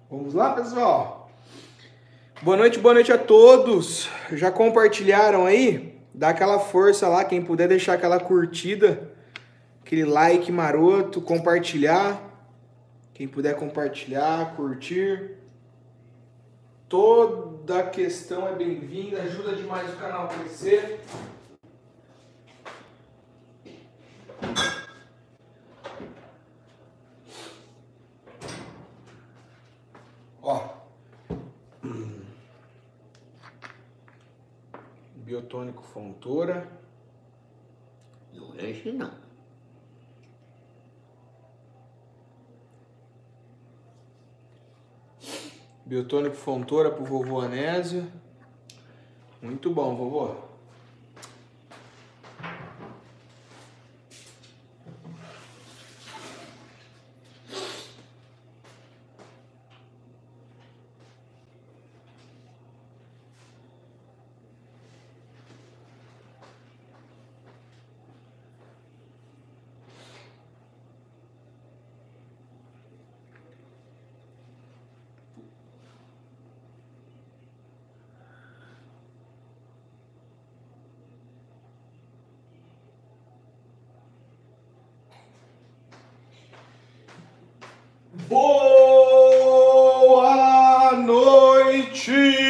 Vamos lá, pessoal? Boa noite a todos. Já compartilharam aí? Dá aquela força lá, quem puder deixar aquela curtida, aquele like maroto, compartilhar. Quem puder compartilhar, curtir. Toda questão é bem-vinda, ajuda demais o canal a crescer. Ó. Biotônico Fontoura. Não é esse não. Biotônico Fontoura pro vovô Anésio. Muito bom, vovô. Boa noite,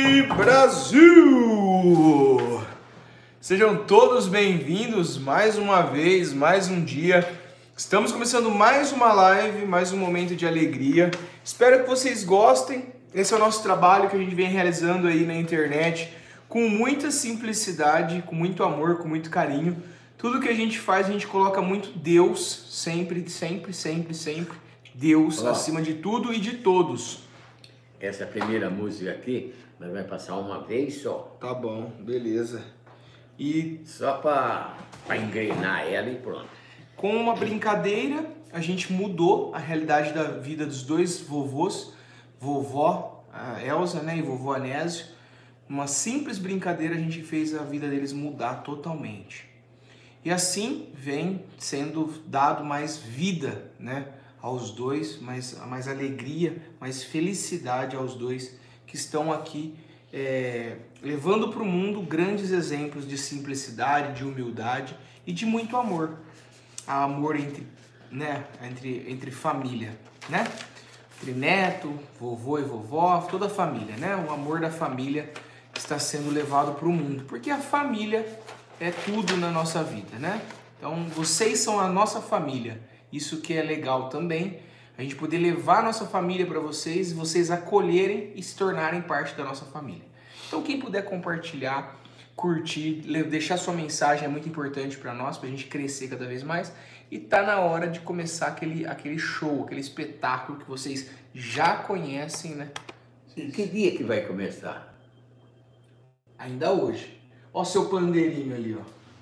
Brasil! Sejam todos bem-vindos mais uma vez, mais um dia. Estamos começando mais uma live, mais um momento de alegria. Espero que vocês gostem. Esse é o nosso trabalho que a gente vem realizando aí na internet com muita simplicidade, com muito amor, com muito carinho. Tudo que a gente faz, a gente coloca muito Deus, sempre, sempre, sempre, sempre. Deus acima de tudo e de todos. Essa primeira música aqui, nós vai passar uma vez só. Tá bom, beleza. E só para engrenar ela e pronto. Com uma brincadeira, a gente mudou a realidade da vida dos dois vovôs, vovó Elza, né, e vovô Anésio. Uma simples brincadeira, a gente fez a vida deles mudar totalmente. E assim vem sendo dado mais vida, né, aos dois, mais alegria, mais felicidade aos dois que estão aqui levando para o mundo grandes exemplos de simplicidade, de humildade e de muito amor. Amor entre família, né? Entre neto, vovô e vovó, toda a família, né? O amor da família está sendo levado para o mundo, porque a família é tudo na nossa vida, né? Então, vocês são a nossa família. Isso que é legal também, a gente poder levar a nossa família para vocês e vocês acolherem e se tornarem parte da nossa família. Então, quem puder compartilhar, curtir, deixar sua mensagem é muito importante para nós, para a gente crescer cada vez mais. E tá na hora de começar aquele show, aquele espetáculo que vocês já conhecem, né? E que dia que vai começar? Ainda hoje. Ó seu pandeirinho ali, ó.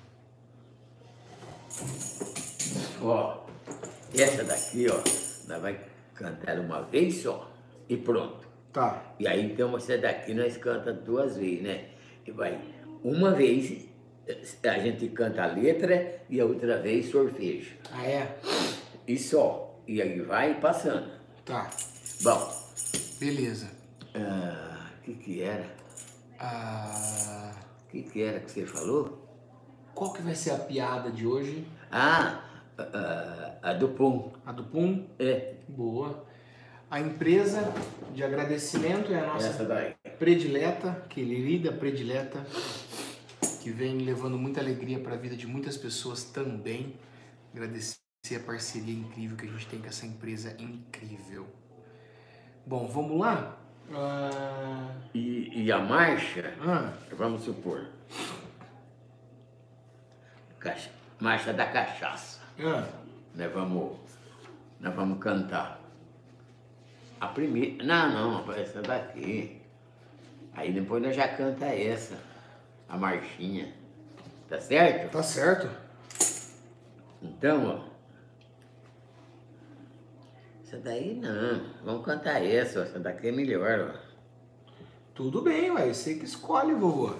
Ó, essa daqui, ó, nós vai cantar uma vez só e pronto. Tá. E aí então essa daqui nós canta duas vezes, né? E vai uma vez a gente canta a letra e a outra vez solfejo. Ah, é? E só. E aí vai passando. Tá. Bom. Beleza. Que era? Que era que você falou? Qual que vai ser a piada de hoje? A do Pum. A do Pum? É. Boa. A empresa de agradecimento é a nossa predileta, querida predileta, que vem levando muita alegria para a vida de muitas pessoas também. Agradecer a parceria incrível que a gente tem com essa empresa incrível. Bom, vamos lá? E a marcha, vamos supor, marcha da cachaça. Nós vamos cantar. A primeira, não, essa daqui. Aí depois nós já canta essa, a marchinha. Tá certo? Tá certo. Então, ó. Essa daí não, vamos cantar essa, ó. Essa daqui é melhor, ó. Tudo bem, ué, você que escolhe, vovô.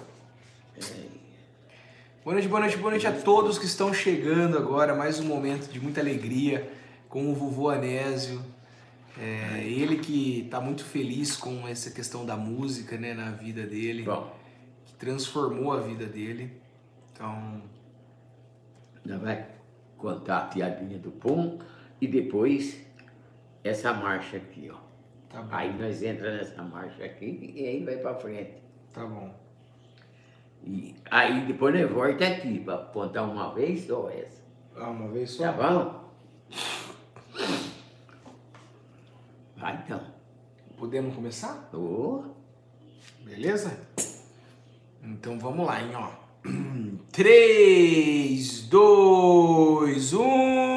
Boa noite a todos que estão chegando agora, mais um momento de muita alegria com o vovô Anésio. Ele que tá muito feliz com essa questão da música, né, na vida dele. Bom, Que transformou a vida dele. Então, nós vai contar a piadinha do Pum e depois essa marcha aqui, ó. tá bom. Aí nós entramos nessa marcha aqui e aí vai pra frente. Tá bom. E aí depois nós volta aqui pra apontar uma vez só essa. Uma vez só? Tá bom? Vai então. Podemos começar? Ô, Beleza? Então vamos lá, hein, ó. 3, 2, 1.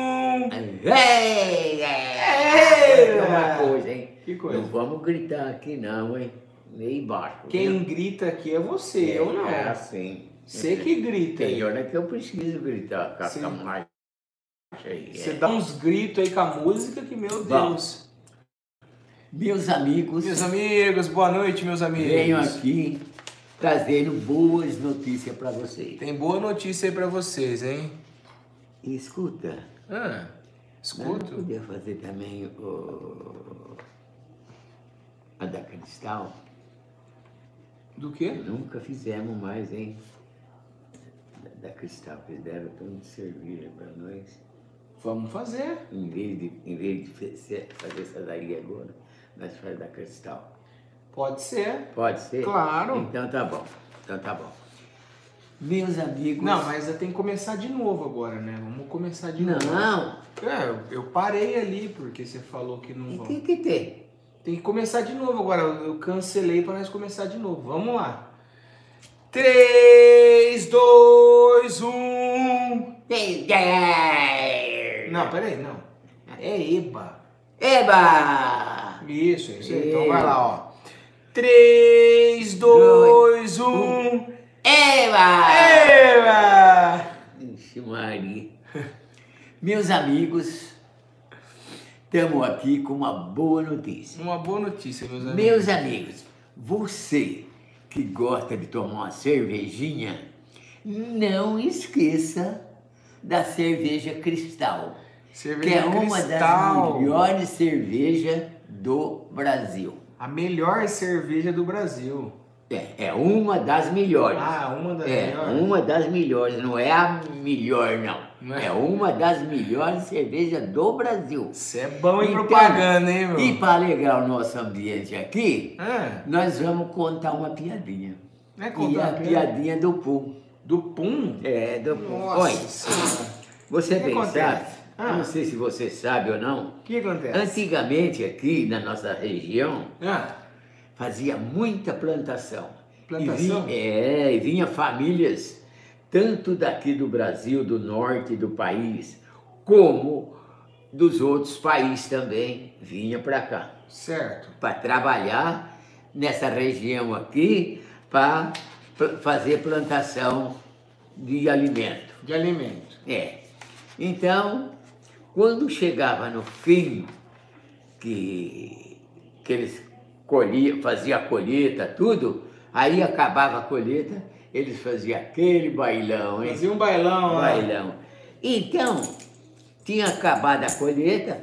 Uma coisa, hein? Que coisa? Não vamos gritar aqui não, hein? Nem baixo. Quem viu? grita aqui é você, eu não. É assim. Você que grita. Tem aí. hora que eu preciso gritar com Sim. a marcha aí. Você dá uns gritos aí com a música que, meu Bom, Deus. Meus amigos, Meus amigos, boa noite, meus amigos. venho aqui trazendo boas notícias para vocês. Tem boa notícia aí pra vocês, hein? E escuta, Ah, nós não escuto. podia fazer também a da Cristal? Do quê? Nunca fizemos mais, hein? Da Cristal, que eles deram tanto de cerveja para nós. Vamos fazer. Em vez de fazer essa daí agora, nós fazemos da Cristal. Pode ser. Pode ser? Claro. Então tá bom. Então tá bom. Meus amigos... Não, mas tem que começar de novo agora, né? Vamos começar de novo. Não! Eu parei ali porque você falou que não E vamos. tem que ter. Tem que começar de novo agora. Eu cancelei para nós começar de novo. Vamos lá. 3, 2, 1. Não, peraí, não. É Eba. Eba! Isso, é isso aí. Então Eba. vai lá, ó. 3, 2, 1. Eba! Eba! Ixi, Maria. Meus amigos, estamos aqui com uma boa notícia. Uma boa notícia, meus amigos. Meus amigos, você que gosta de tomar uma cervejinha, não esqueça da cerveja Cristal, Cerveja que é uma das Cristal. melhores cervejas do Brasil. A melhor cerveja do Brasil. É uma das melhores. Ah, uma das É, melhores. uma das melhores, não é a melhor não. Não é? É uma das melhores cervejas do Brasil. Isso é bom em Então, propaganda, hein, meu? E para alegrar o nosso ambiente aqui, Ah, nós vamos contar uma piadinha. não é E contar a piadinha do Pum. do Pum? É, do Pum. Nossa Olha, Senhora. você O que bem acontece? sabe, Ah. não sei se você sabe ou não, O que acontece? antigamente aqui na nossa região, Ah, fazia muita plantação. Plantação? E vinha famílias, tanto daqui do Brasil, do norte do país, como dos outros países também, vinha para cá, certo. para trabalhar nessa região aqui, para fazer plantação de alimento. De alimento. É. Então, quando chegava no fim, que eles faziam a colheita, tudo, aí acabava a colheita, eles faziam aquele bailão, hein? Fazia um bailão lá. Bailão. Então, tinha acabado a colheita,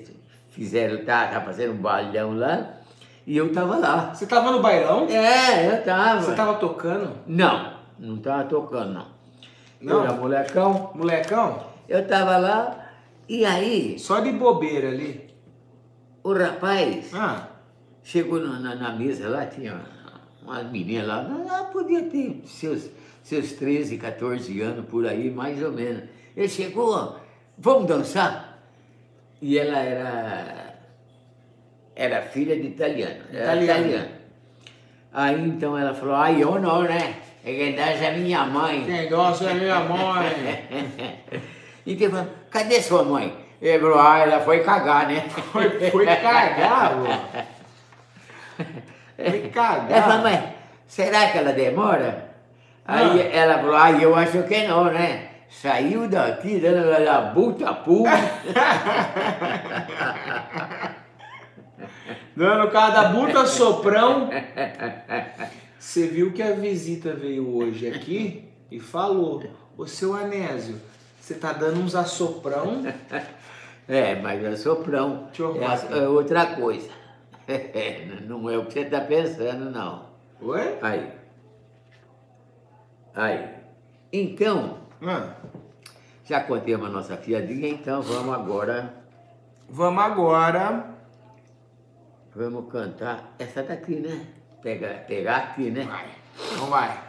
tá fazendo um bailão lá, e eu tava lá. Você tava no bailão? É, eu tava. Você tava tocando? Não tava tocando, não. Não? Eu era molecão, Molecão? eu tava lá, e aí, Só de bobeira ali. o rapaz Ah, chegou na mesa lá, tinha umas meninas lá podia ter seus 13, 14 anos por aí, mais ou menos. Ele chegou, ó, vamos dançar? E ela era filha de italiano. Era italiana. Aí então ela falou, eu não, né? É que dança é minha mãe. quem gosta é minha mãe. Então eu falei, cadê sua mãe? Ele falou, ela foi cagar, né? Foi cagar, vô. Foi Ela cagar. falou, mas será que ela demora? Aí ela falou, eu acho que não, né? Saiu daqui, dando a buta puma. No caso da Buta Soprão, você viu que a visita veio hoje aqui e falou, ô seu Anésio, você tá dando uns assoprão? É, mas é soprão. Deixa eu arrumar aqui. É outra coisa. Não é o que você está pensando, não. Oi? Aí. Então, Ah, já contemos a nossa piadinha, então vamos agora. vamos agora. Vamos cantar essa daqui, né? Pegar aqui, né? Vai. Então vai.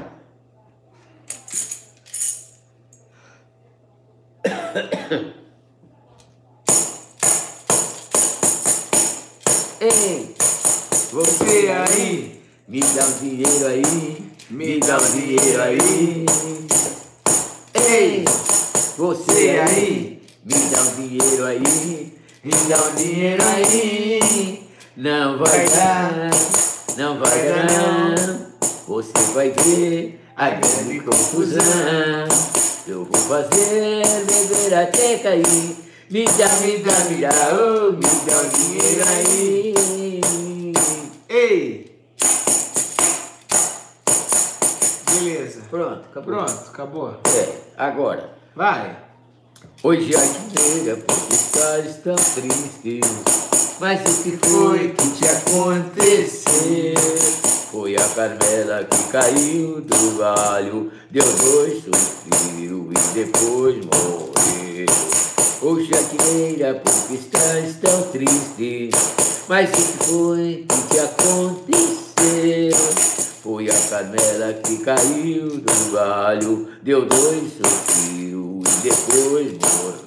Ei, você aí, me dá um dinheiro aí, me dá um dinheiro aí. Ei, você aí, me dá um dinheiro aí, me dá um dinheiro aí. Não vai dar, não vai dar não. Você vai ver a grande confusão. Eu vou fazer beber até cair. Me dá, oh, me dá um dinheiro aí. Ei! Beleza. Pronto, acabou. Pronto, acabou. Agora. Vai. Hoje a dinheira porque estás tão triste. Mas o que foi que te aconteceu? Foi a Carmela que caiu do galho, deu 2 suspiros e depois morreu. Ô jardineira, porque estás tão triste? Mas o que foi que te aconteceu? Foi a Carmela que caiu do galho, deu 2 suspiros e depois morreu.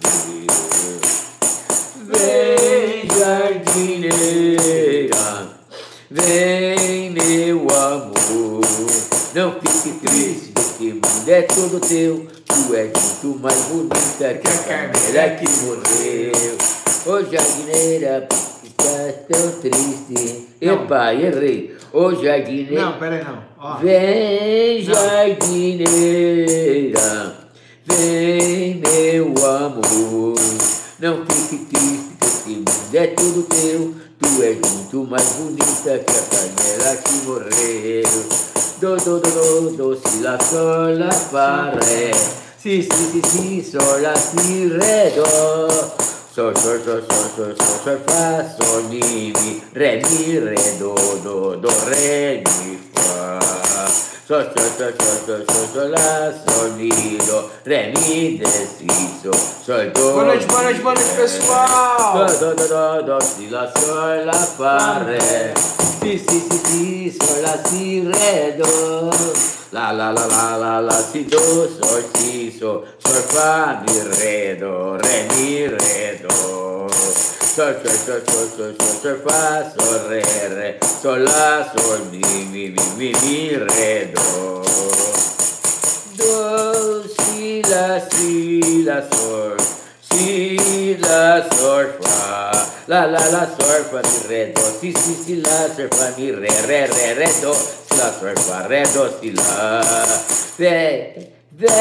Vem, jardineira, vem, meu amor, não fique triste, porque o mundo é todo teu. Tu és muito mais bonita que a Carmela que morreu. Ô jardineira, porque estás tão triste? Epa, errei. Ô jardineira. Não, pera aí não. Ó. Vem, jardineira, vem, meu amor, não fique triste, porque o mundo é tudo teu. Tu és muito mais bonita que a Carmela que morreu. Do, si, la, sol, la, fa, ré. Si, sol, la, si, ré, do. Sol, fa, sol, mi, ré, do, ré, mi, fa. Sol, la, sol, mi, do, ré, mi, si, sol, do. Boa noite, pessoal! Do, si, la, sol, la, fa, ré. Si, sol, la, si, ré, do. La, si, do, sol, si, sol, fa, mi, ré, do, sol, fa, sol, ré, sol, la, sol, mi, ré, do. Do, si, la, sol, fa, la, sol, fa, mi, ré, do, si, la, sol, fa, mi, ré, do, si, la, sol, fa, ré, do, si, la, do,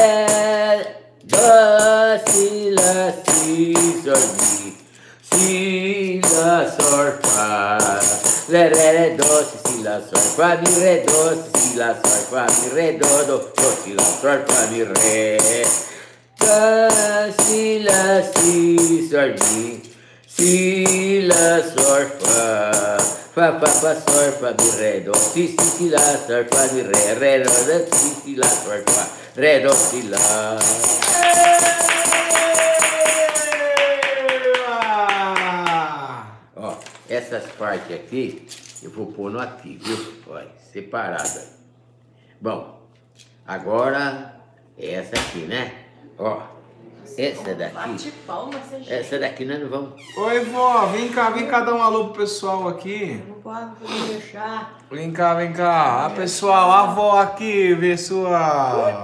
si, la, si, sol, mi, si, la, sol, fa, ré, do, si, la, sol, fa, mi, ré, do, si, la, sol, fa, mi, ré, do, si, la, sol, fa, mi, ré, do, si, la, si, sol, mi, si, la, sol, fa, sol, fa, mi, ré, do, si, la, sol, fa, mi, ré, do, si, la, sol, fa, ré, do, si, la. Ó, essas partes aqui eu vou pôr aqui, viu? Olha, separada. Bom, agora é essa aqui, né? Ó, essa daqui. Bate palma, Essa daqui nós não vamos. Oi, vó, vem cá dar um alô pro pessoal aqui. Não pode deixar. Vem cá. Ah, pessoal, a avó aqui, pessoal.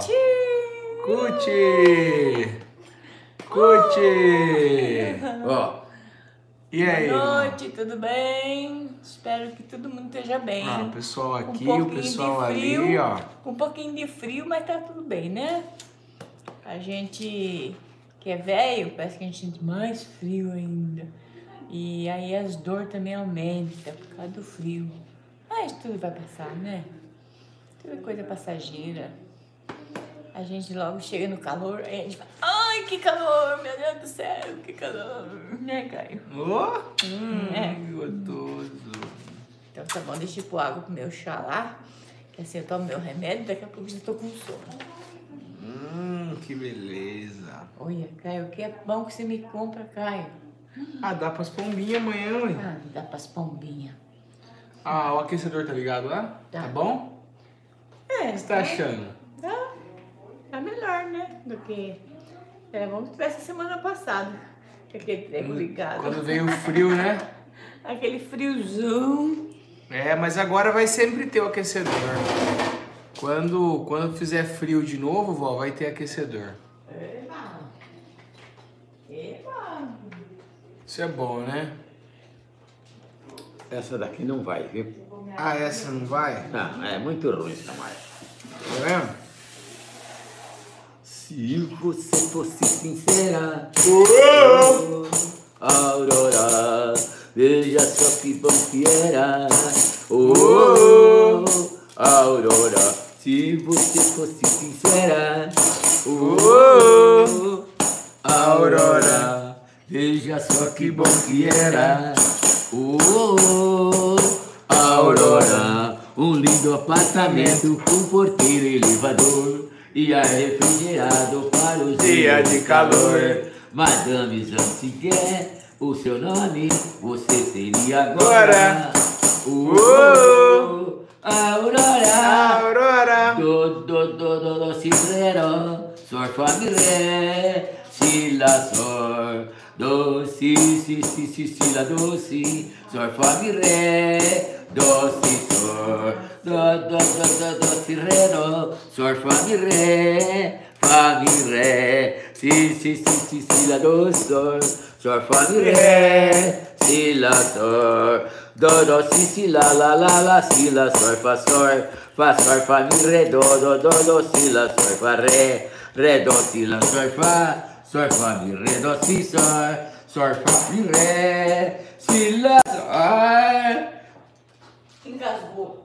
Cuti. Ó, E aí? Boa noite, tudo bem? Espero que todo mundo esteja bem. Ah, o pessoal aqui, Com um o pessoal pouquinho de ali, frio, ó. Com um pouquinho de frio, mas tá tudo bem, né? A gente que é velho, parece que a gente sente mais frio ainda. E aí as dores também aumentam por causa do frio. Mas tudo vai passar, né? Tudo é coisa passageira. a gente logo chega no calor, aí a gente fala, ai, que calor, meu Deus do céu, que calor, né, Caio? Que gostoso. Então tá bom, deixa eu pôr água pro meu chá lá, que assim eu tomo meu remédio, daqui a pouco já tô com sono. Que beleza. Olha, Caio, que é bom que você me compra, Caio. Ah, dá pras pombinhas amanhã, ué. Ah, dá pras pombinhas. Ah, o aquecedor tá ligado lá? Tá. Tá bom? O que você tá achando? Tá melhor, né, do que... Era bom que tivesse semana passada, com aquele treco ligado. Quando veio o frio, né? Aquele friozão. É, mas agora vai sempre ter o aquecedor. Quando fizer frio de novo, vó, vai ter aquecedor. Isso é bom, né? Essa daqui não vai, viu? Ah, essa não vai? Não, é muito ruim essa marca. Tá vendo? Se você fosse sincera, Aurora, veja só que bom que era. Aurora, se você fosse sincera, Aurora, veja só que bom que era. Aurora, um lindo apartamento com porteiro e elevador e ar refrigerado para os dias de calor. Madame Zanziquer, o seu nome você seria agora. Aurora, do, si, re, sol, fa, mi, re, si, la, sol, do, si, la, do, si, sol, fa, mi, re, do, si, sol, do, si, re, do, sol, fa, mi, re, si, la, do, sol, sol, fa, mi, re, si, la, sol, do, si, la, si, la, sol, fa, mi, re, do, si, la, sol, fa, re, do, si, la, sol, fa, mi, re, do, si, sol, fa, mi, re, si, la, sol. Engasgou.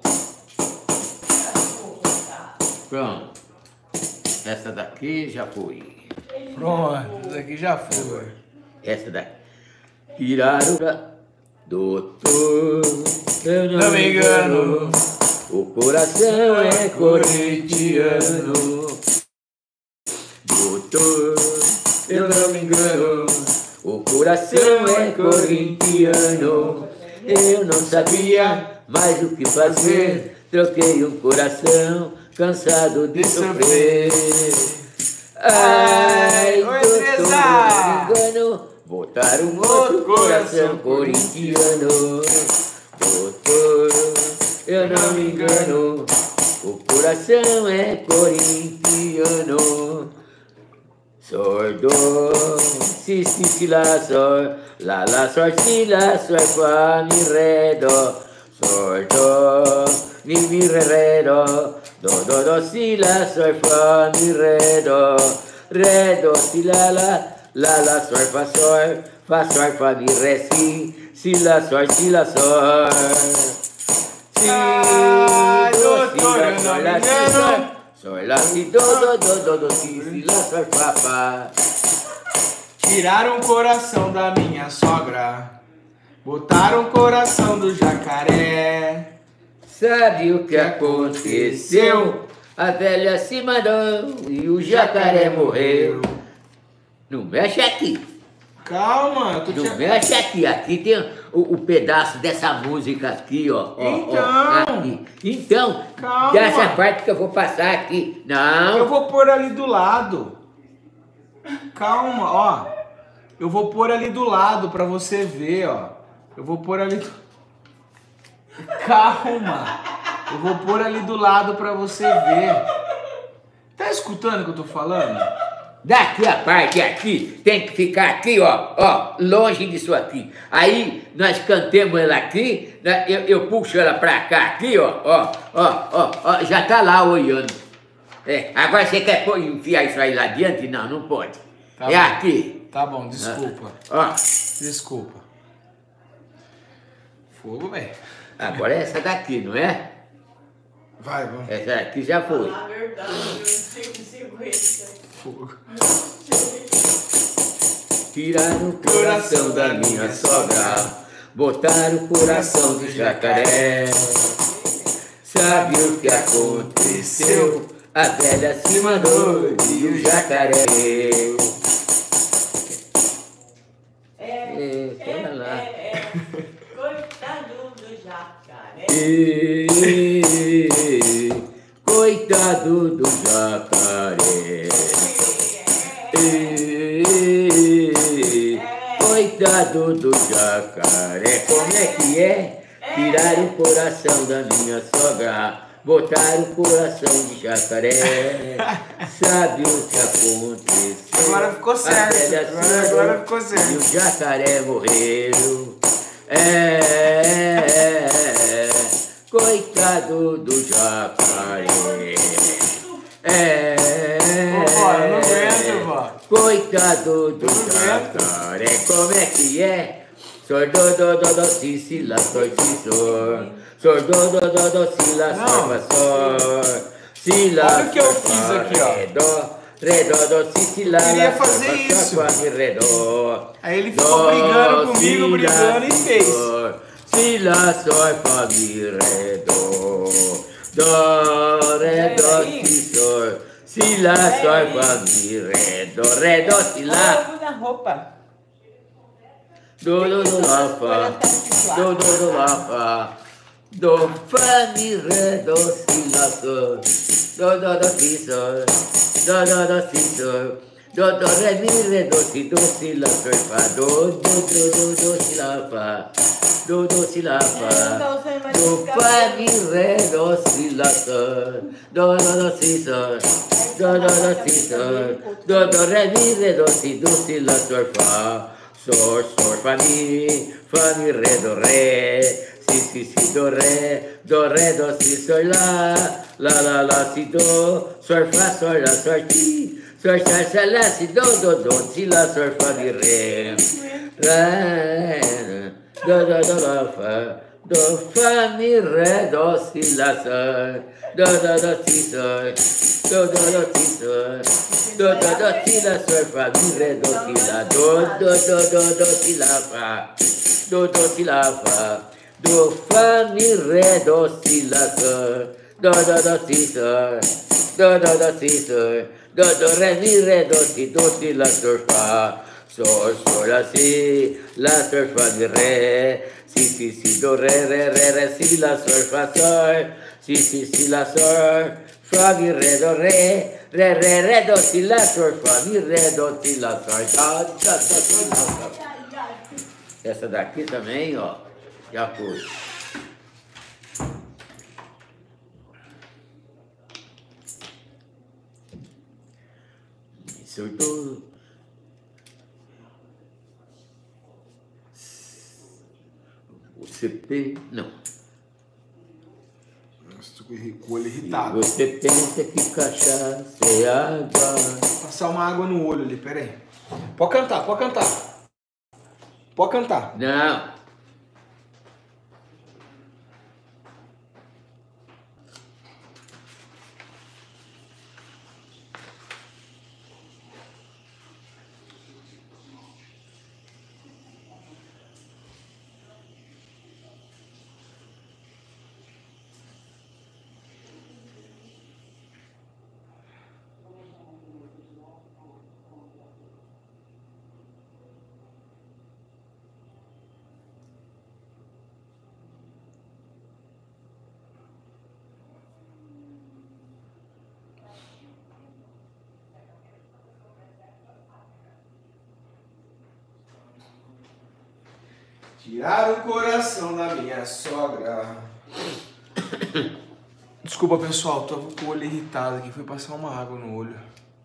Pronto. Essa daqui já foi. Pronto, isso aqui já foi. Essa daqui. Tiraram doutor, eu não me engano, o coração é corintiano. Doutor, eu não me engano, o coração é corintiano. Eu não sabia mais o que fazer, troquei um coração cansado de sofrer. Ai, doutor, eu não me engano, botar um outro coração corintiano. Doutor, eu não me engano, o coração é corintiano. Sordo, si, la, sol, si, la, sol, fa, mi, re, do. Sordo, mi, re, do, si, la, sol, fa, mi, re, do, si, la, sol, fa, mi, re, si, la, sol, si, sol. Si, doutor, eu não me engano. Sol, la, si, do, si, la, sol, fa. Tiraram o coração da minha sogra, botaram o coração do jacaré. Sabe o que aconteceu? A velha se mandou e o jacaré morreu. Não mexe aqui. Calma, eu tô te... Não mexe aqui. Aqui tem o pedaço dessa música aqui, ó. Aqui. Então, Calma. dessa parte que eu vou passar aqui. Não. Eu vou pôr ali do lado. Calma, ó. Eu vou pôr ali do lado pra você ver, ó. Eu vou pôr ali do... Calma. Eu vou pôr ali do lado pra você ver. Tá escutando o que eu tô falando? Daqui a parte aqui, tem que ficar aqui, ó, longe disso aqui. Aí nós cantemos ela aqui, né, eu puxo ela pra cá aqui, ó, já tá lá olhando. É, agora você quer enfiar isso aí lá adiante? Não, não pode. Tá é bom. Aqui. Tá bom, desculpa. Ó. Desculpa. Fogo, velho. Agora é essa daqui, não é? Vai, vamos. Essa daqui já foi. Ah, verdade. Sigo esse. Fogo. Tiraram o coração da minha sogra, botaram o coração do jacaré. Sabe o que aconteceu? A velha se mandou e o jacaré eu. Pera lá. Coitado do jacaré. Coitado do jacaré. Coitado do jacaré. Como é que é? Tiraram o coração da minha sogra, botaram o coração de jacaré. Sabe o que aconteceu? Agora ficou certo. Agora ficou E certo. o jacaré morreu. Coitado do jacaré. Vovó, eu não aguento, vó. Coitado do jacaré. Como é que é? Sor do si si la sol si sol. Sor do si la sol fa sol. Si la Olha o que eu fiz aqui, ó. Ré do si si la Queria la fazer sol isso. fa mi ré do. Aí ele ficou brigando comigo, brigando e fez. Si la sol fa mi ré do. Do ré do si sol. Si la sol fa mi ré do si la. Olha na roupa. Do lá fa. Do lá fa. Do fa mi ré do si la sol. Do si sol. Do si sol. Do ré mi ré do si la sol fa. Do si la fa. Do si la fa. Do fa mi ré do si la sol. Do si sol. Do si sol. Do ré mi ré do si la sol fa. Sol fa mi ré do ré. Si do ré do si sol la si do sol la sol ti sol la si do si la sol fa mi ré la fa do fa mi ré do si la sol si sol si sol si la sol fa mi ré do si la si la fa si la fa do fa mi ré do si la sol si sol si sol ré mi ré do si la sol fa sol la si fa mi ré si do ré si la sol fa sol si la sol fa mi ré do ré do si la sol fa mi ré do si la sol essa daqui também, ó, já foi. Soltou. O CP, não. Estou com o olho irritado. Você pensa que cachaça é água. Vou passar uma água no olho ali, pera aí. Pode cantar, pode cantar. Pode cantar. Não. Tiraram o coração da minha sogra. Desculpa, pessoal, tô com o olho irritado aqui. Fui passar uma água no olho.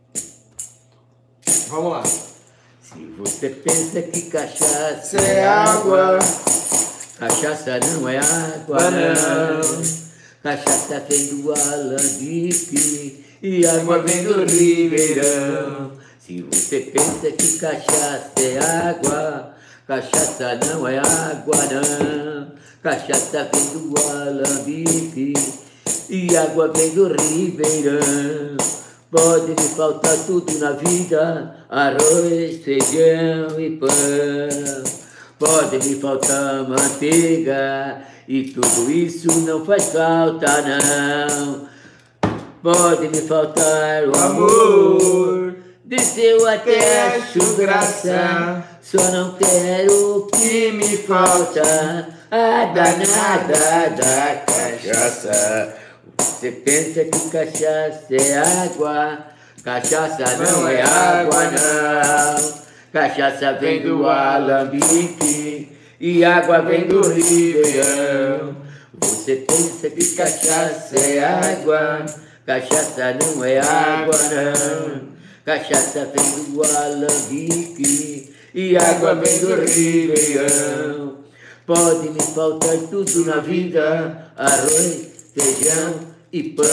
Vamos lá. Se você pensa que cachaça É água. Cachaça não é água, não. Cachaça vem do Alambique e água vem do Ribeirão. Se você pensa que cachaça é água, cachaça não é água, não. Cachaça vem do Alambique e água vem do Ribeirão. Pode me faltar tudo na vida, arroz, feijão e pão. Pode me faltar manteiga e tudo isso não faz falta não. Pode me faltar o amor, desceu até acho graça, só não quero o que me falta, a danada da cachaça. Você pensa que cachaça é água, cachaça não é água não. Cachaça vem do alambique e água vem do ribeirão. Você pensa que cachaça é água, cachaça não é água não. Cachaça vem do alambique e água vem do ribeirão. Pode me faltar tudo na vida, arroz, feijão e pão.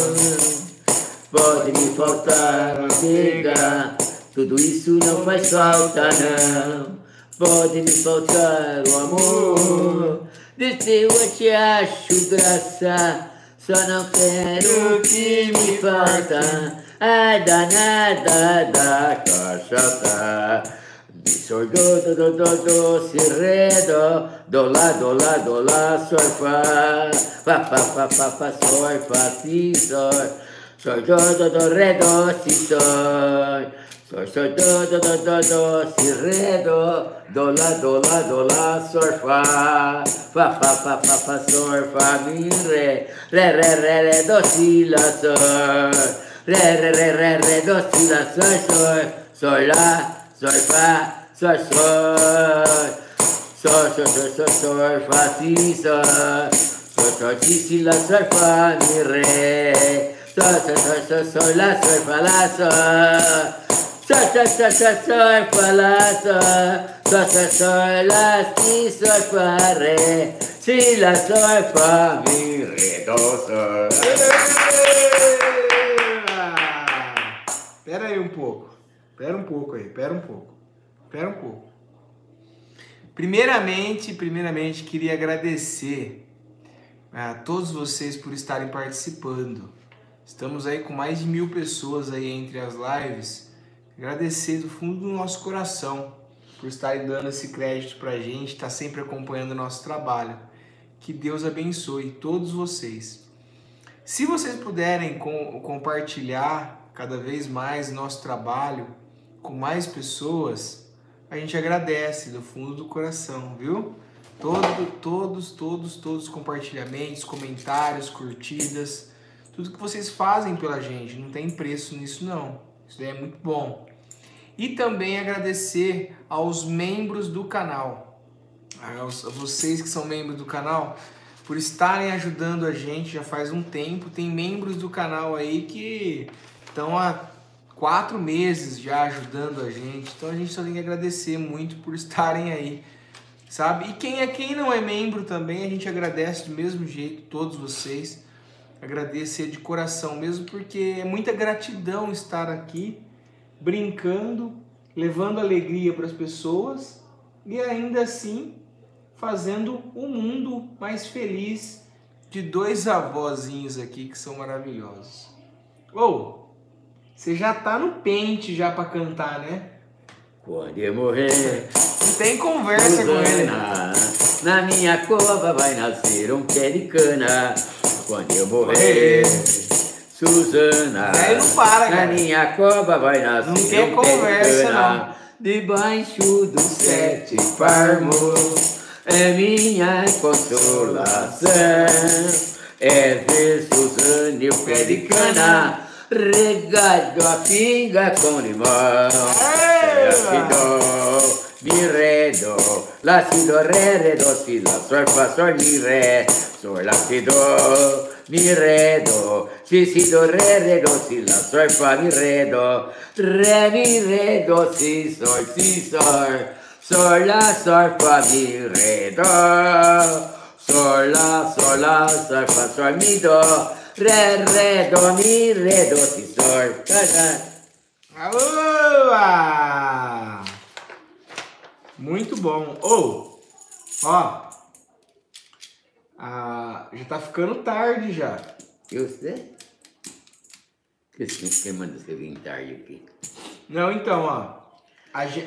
Pode me faltar manteiga, tudo isso não faz falta não. Pode me faltar o amor, desceu eu te acho graça, só não quero o que me falta, a danada da cachaça. Sol do si re do la sol fa sol fa si sol sol do re do si sol sol do si re do la sol fa sol fa mi re do si la sol re do si la sol la sol fa sol fa si sol si la sol fa mi re sol la sol fa la sol fa la sol la si sol fa re si la sol fa mi re do sol. Pera aí um pouco. Espera um pouco aí, espera um pouco. Primeiramente, queria agradecer a todos vocês por estarem participando. Estamos aí com mais de 1000 pessoas aí entre as lives. Agradecer do fundo do nosso coração por estarem dando esse crédito pra gente, tá sempre acompanhando o nosso trabalho. Que Deus abençoe todos vocês. Se vocês puderem compartilhar cada vez mais o nosso trabalho com mais pessoas, a gente agradece do fundo do coração, viu? Todos os compartilhamentos, comentários, curtidas, tudo que vocês fazem pela gente, não tem preço nisso não, isso daí é muito bom. E também agradecer aos membros do canal, a vocês que são membros do canal, por estarem ajudando a gente já faz um tempo. Tem membros do canal aí que estão há 4 meses já ajudando a gente, então a gente só tem que agradecer muito por estarem aí, sabe? E quem não é membro também, a gente agradece do mesmo jeito, todos vocês, agradecer de coração mesmo, porque é muita gratidão estar aqui, brincando, levando alegria para as pessoas e ainda assim fazendo o mundo mais feliz de 2 avózinhos aqui que são maravilhosos. Você já tá no pente já pra cantar, né? Quando eu morrer, não tem conversa com ele. Na minha cova vai nascer um pé de cana. Quando eu morrer, Suzana, não para, na minha cova vai nascer não tem conversa, não. Debaixo dos 7 parmos é minha consolação. É ver Suzana e o pé de cana regado a pinga com limão. Mi re do, la si do re do si la sol fa sol mi re, sol la si do, mi re do, si do re do si la sol fa mi re mi re do si sol, sol la sol fa mi re do, sol la sol fa sol mi do, re do mi re do si sol. Aoa! Muito bom. Já tá ficando tarde já. Eu sei. Quem manda você vir tarde aqui? Não, então, ó. A gente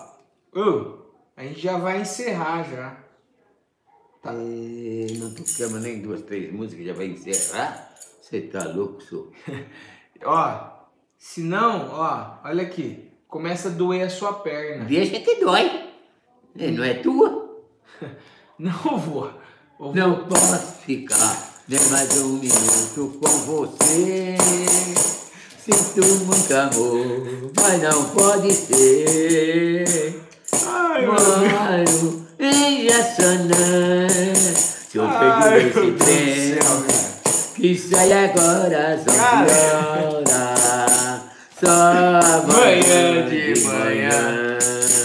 já vai encerrar já. Tá. Não tocamos nem 2, 3 músicas, já vai encerrar? Você tá louco, senhor? Ó, se não, ó, olha aqui. Começa a doer a sua perna. Deixa que dói. Não é tua? Não vou. Não posso ficar nem mais um minuto com você. Sinto muito amor, mas não pode ser. Ai, moro em Jaçanã. Se eu perder esse trem, que sai agora às 11 horas, só amanhã de manhã.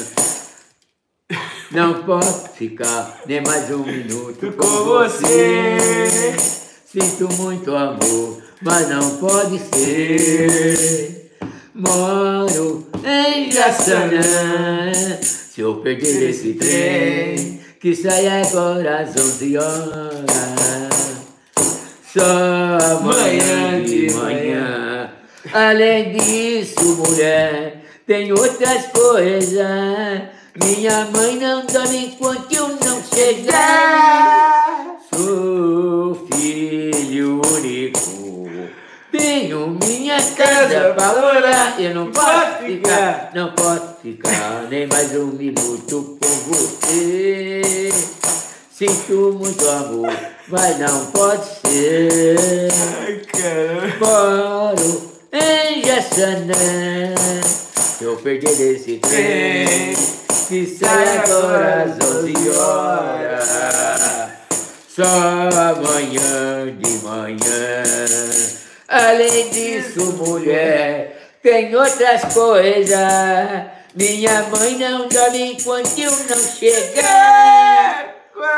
Não posso ficar nem mais um minuto com você. Sinto muito amor, mas não pode ser. Moro em Jaçanã. Se eu perder esse trem, que sai agora às 11 horas, só amanhã de manhã. Além disso, mulher, tem outras coisas. Minha mãe não dorme enquanto eu não chegar. Sou filho único, tenho minha casa pra morar. Eu não posso ficar, não posso ficar nem mais um minuto com você. Sinto muito amor, mas não pode ser. Ai, caramba. Moro em Jaçanã. Se eu perder esse trem, que sai agora às 11 horas, só amanhã de manhã. Além disso, mulher, tem outras coisas. Minha mãe não dorme enquanto eu não chegar.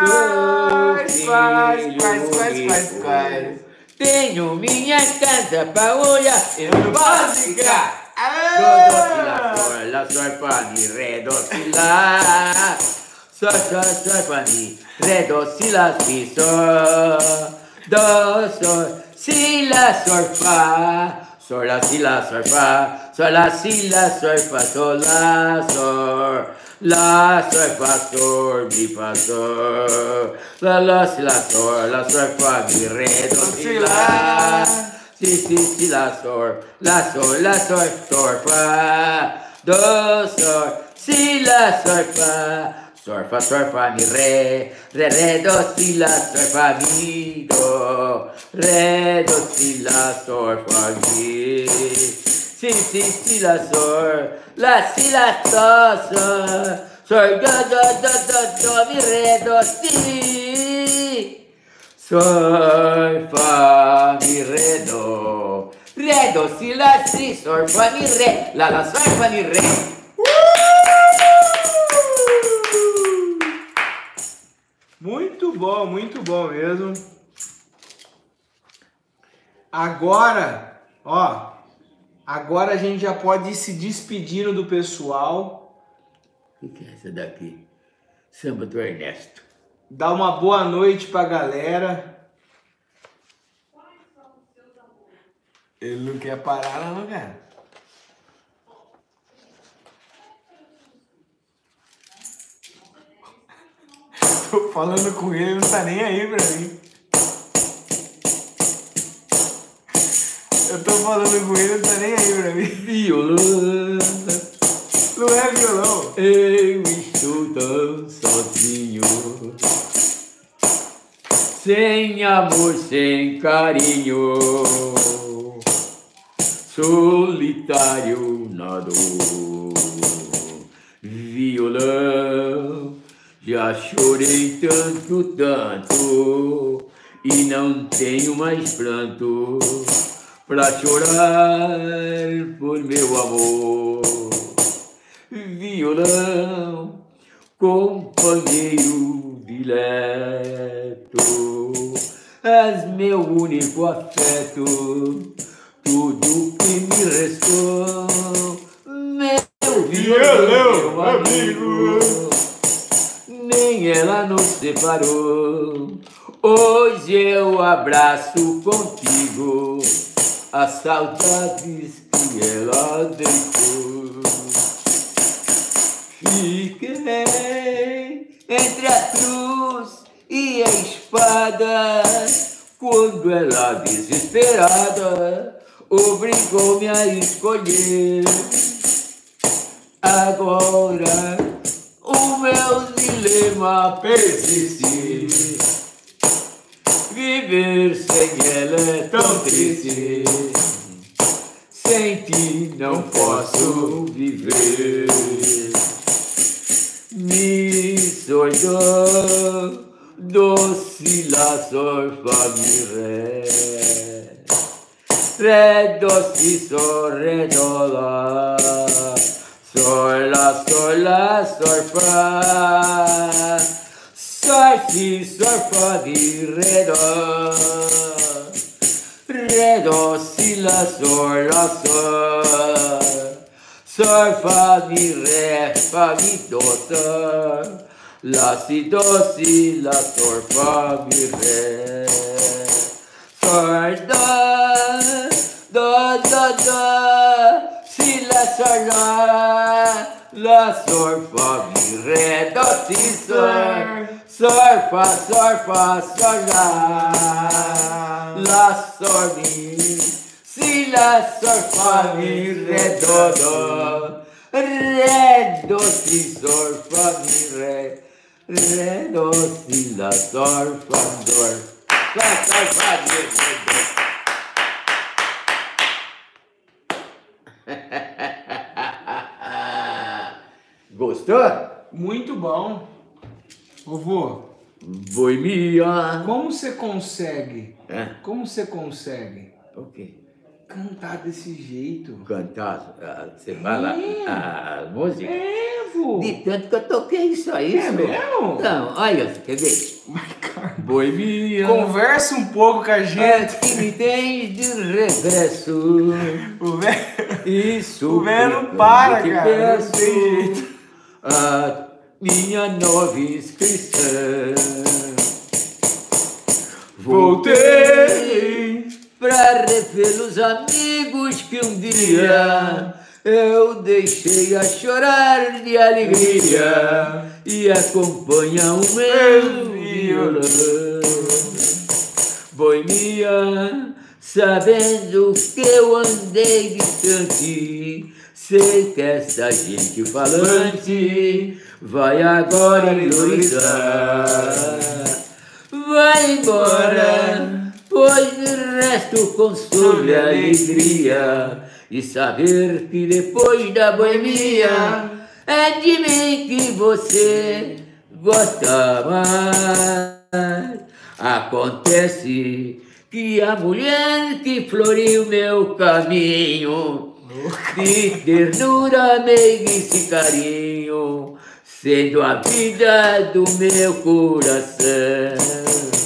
Quase. Tenho minha casa pra olhar, eu não posso ficar. Do, si, la, sol, fa, mi, re, do, si, la. Sol, fa, mi, re, do, si, la, si, sol. Do, sol, si, la, sol, fa. Sol, la, si, la, sol, fa. Sol, la, si, la, sol, fa, sol, la, sol. La, sol, fa, sol, mi, fa, sol. La, si, la, sol, fa, mi, re, do, si, la. Si, la, sol, sol, fa, do, sol, si, la, sol, fa, mi, re, do, si, la, sol, fa, mi, do, re, do, si, la, sol, fa, mi, si, la, sol, si, la, sol, do, mi, re, do, si. Sol, fa, mi, re, do, si, la, si, sol, fa, mi, re, la, sol, fa, mi, re. Muito bom mesmo. Agora, ó, agora a gente já pode ir se despedindo do pessoal. O que é essa daqui? Samba do Ernesto. Dá uma boa noite pra galera. Ele não quer parar não, cara. Tô falando com ele, não tá nem aí pra mim. Eu tô falando com ele, não tá nem aí pra mim. Violão. Não é violão. Eu estou tão sozinho, sem amor, sem carinho, solitário na dor. Violão, já chorei tanto, e não tenho mais pranto pra chorar por meu amor. Violão, companheiro dileto, és meu único afeto, tudo que me restou. Meu violão, meu amigo, nem ela nos separou. Hoje eu abraço contigo as saudades que ela deixou. Fiquei entre a cruz e a espada, quando ela, desesperada, obrigou-me a escolher. Agora o meu dilema persiste, viver sem ela é tão triste, sem ti não posso viver. Mi sol do si la sol fa mi re do si sol re do la sol la sol fa sol si sol fa mi re do si la sol sol fa mi do sol la si do si la sol fa mi re sol do si la sol la sol fa mi re do si sol fa sol la sol mi si la sol fa mi re do si sol fa mi re do si la sol fa sol fa mi re Gostou? Muito bom. Vovô, Boemia. como você consegue? É? Como você consegue O quê? cantar desse jeito? Cantar, você fala a música? É, vô. De tanto que eu toquei isso aí. É mesmo? Não, olha, quer ver? Boemia. Conversa um pouco com a É gente. que me tens de regresso. O velho, Isso. o velho não para, eu te cara. Não peço tem jeito. a minha nova inscrição. Voltei pra rever os amigos que um dia eu deixei a chorar de alegria e acompanha o meu violão. Boemia, sabendo que eu andei distante, sei que essa gente falante vai agora enlourecer. Vai embora, pois me resta o consolo e a alegria e saber que depois da boemia é de mim que você gosta mais. Acontece que a mulher que floriu meu caminho de ternura, meiguice e carinho, sendo a vida do meu coração,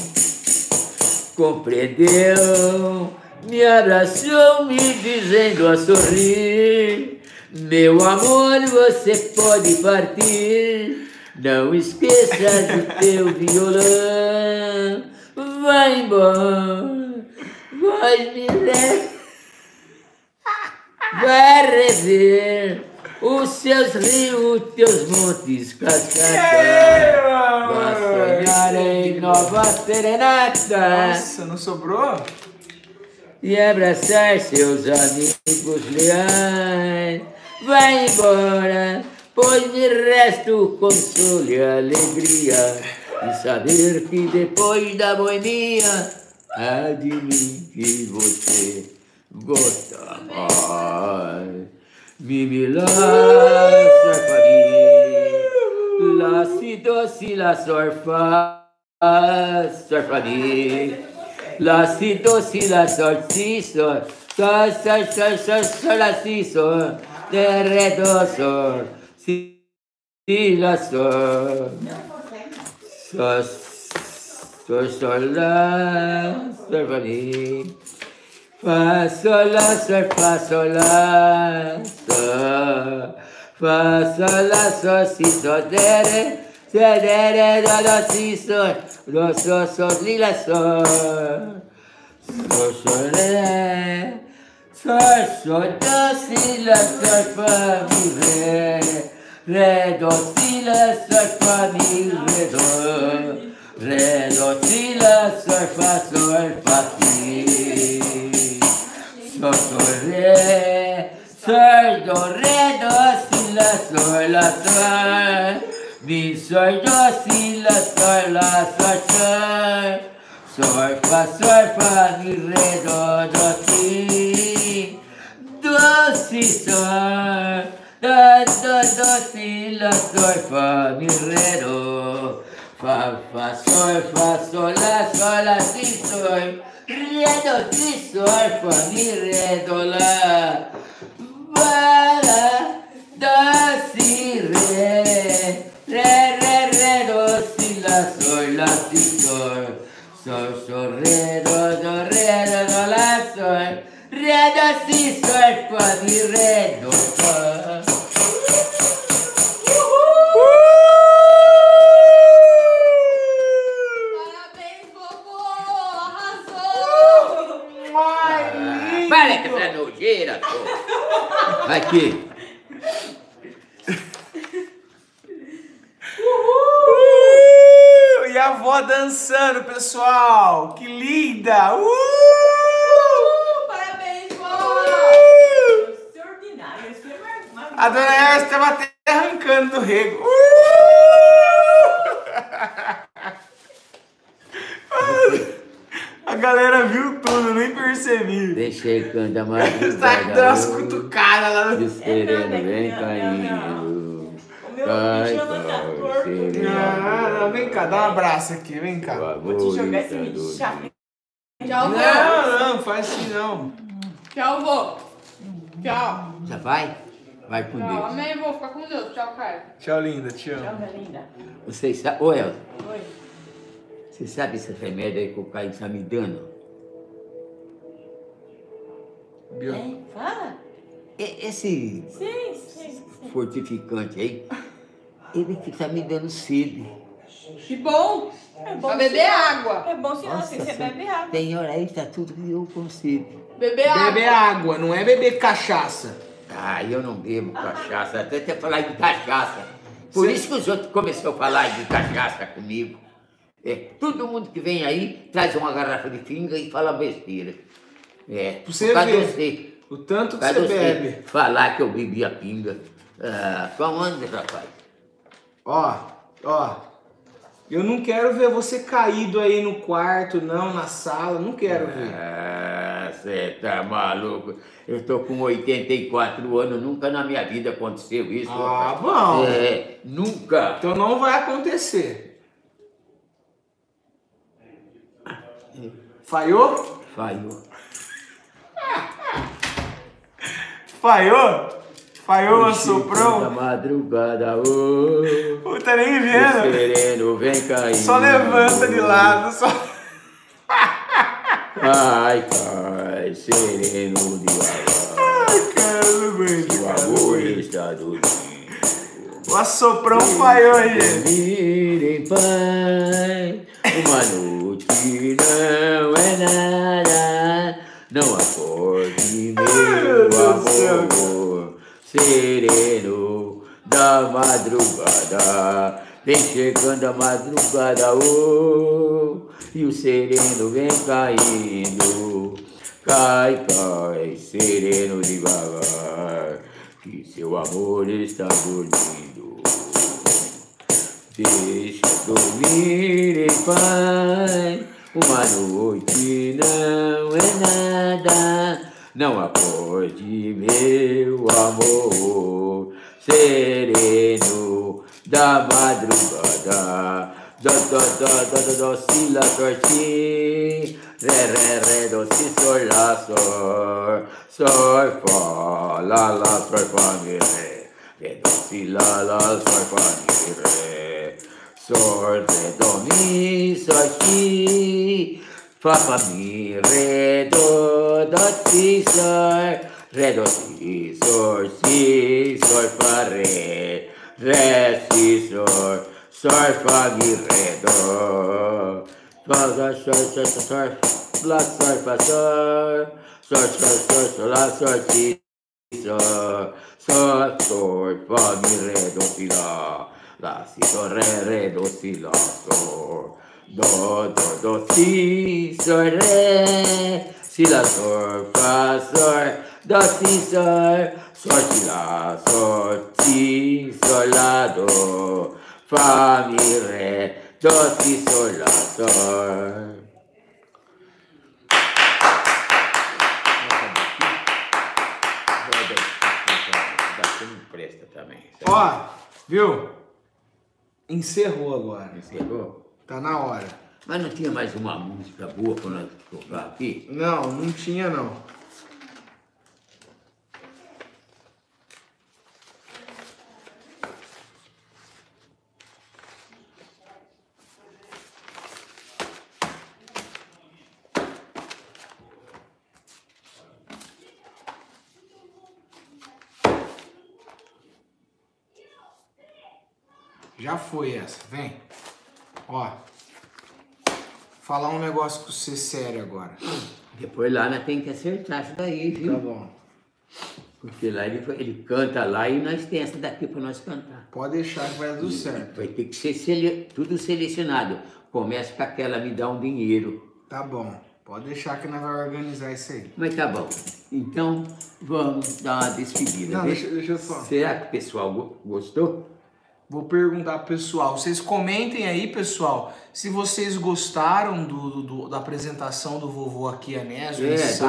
compreendeu, me abraçou, me dizendo a sorrir: meu amor, você pode partir, não esqueça do teu violão. Vai embora, vai rever os seus rios, teus montes, cascatas, vai sonhar em nova serenata. Nossa, não sobrou? E abraçar seus amigos leais. Vai embora, pois me resta o consolo e a alegria de saber que depois da boemia há de mim que você gosta mais. Mi la sol fa mi, la si do si la sol fa mi, la si do si la sol si sol la si sol, re do sol si la sol sol la sol fa mi. Fa sol la sol fa sol la sol, fa sol la sol si sol re do do si sol, do sol sol li la sol, sol sol re Sol, sol, do, si, la, sol, fa, mi, re. Re, do, si, la, sol, fa, mi, re, do. Re, do, si, la, sol, fa, si. Sol, sol, re. Sol, do, re, do, si, la, sol. Mi, sol, do, si, la, sol, sol. Sol, fa, mi, re, do, si. Do, si, sol. Do, si, la, sol, fa, mi, re, do. Fa, sol, la, si, sol. Re, do, si, sol, fa, mi, re, do, la. Fa, la, do, si, re. Re, do, si, la, si, sol. Sol, re, do, la, sol. Re, do, si, sol, fa, mi, re, do, fa. Parabéns, vovô! Arrasou! Para com essa nojeira, pô. Aqui. E a avó dançando, pessoal! Que linda! Parabéns, vó! Extraordinário. Isso é uma... A dona Elza estava até arrancando do rego. A galera viu tudo, nem percebi. Deixei canta mais. Está dando umas cutucadas lá no... De sereno vem caindo. O meu pijama tá torto. Não, vem cá, dá um abraço aqui, vem cá. Vou te jogar esse mijar. Tchau, vô. Não, faz assim não. Tchau, vô. Tchau. Já vai? Vai com Tchau. Deus. Amém, vô. Fica com Deus. Tchau, Caio. Tchau, linda, te amo. Tchau, minha linda. Vocês sabem... Ô, Elza, Oi. você sabe esse remédio aí que o Caio está me dando? Bill. Fala. Esse Sim. fortificante aí, ele que está me dando sede. Que bom. É bom Pra beber água. É bom sinal assim, você bebe água. Tem hora aí que tá tudo que eu consigo. Beber água. Beber água, não é beber cachaça. Ah, eu não bebo cachaça, até falar de cachaça. Por Cê- isso que os outros começaram a falar de cachaça comigo. É, todo mundo que vem aí traz uma garrafa de pinga e fala besteira. É, Pra você por causa de ver. você. O tanto Por que causa você de bebe. falar que eu bebia pinga. Ah, como anda, rapaz? Ó. Eu não quero ver você caído aí no quarto, não, na sala. Não quero ver. Ah, você tá maluco? Eu tô com 84 anos, nunca na minha vida aconteceu isso. Ah, rapaz. bom. É, nunca. Então não vai acontecer. Falhou? Falhou. Falhou? Falhou, Da assoprou? madrugada, ô, Não tá nem o vendo. sereno vem caindo. Só levanta de lado, só. Ai, cai, sereno devagar. Ai, cara, eu não aguento. O cara, eu não amor aguento. está dormindo. O assoprão falhou, gente. Dormir em paz, uma noite que não é nada. Não acorde, meu Deus do céu. amor, sereno da madrugada. Vem chegando a madrugada, oh, e o sereno vem caindo. Cai, cai, sereno devagar, que seu amor está dormindo. Deixa dormir em paz, uma noite não é nada. Não acorde, meu amor, sereno da madrugada. Do, si, la, si, re, do, si, sol, la, sol, fa, la, sol, fa, mi, re, do, si, la, sol, fa, mi, re, sol, do, mi, sol, si, fa, mi, re, do, si, sol, re, do, si, sol, fa, re, si, sol, fa, mi, re, do, sol, la, sol, fa, sol, lá, sol, si, sol, fá, mi, ré, do, si, lá, si, do, ré, do, si, lá, sol, do, si, sol, ré, si, lá, sol, fá, sol, do, si, si, lá, do, fá, mi, ré, do, si, sol, lá, sol. Presta também. Ó, viu? Encerrou agora. Encerrou? Tá na hora. Mas não tinha mais uma música boa para nós tocar aqui? Não tinha não. Já foi essa, vem. Ó, falar um negócio com você sério agora. Depois lá nós temos que acertar isso daí, viu? Tá bom. Porque lá ele canta lá e nós temos essa daqui para nós cantar. Pode deixar que vai dar tudo certo. Vai ter que ser tudo selecionado. Começa com aquela me dá um dinheiro. Tá bom. Pode deixar que nós vamos organizar isso aí. Mas tá bom. Então vamos dar uma despedida. Não, deixa eu só. Será que o pessoal gostou? Vou perguntar pro pessoal. Vocês comentem aí, pessoal, se vocês gostaram da apresentação do vovô aqui, Anésio.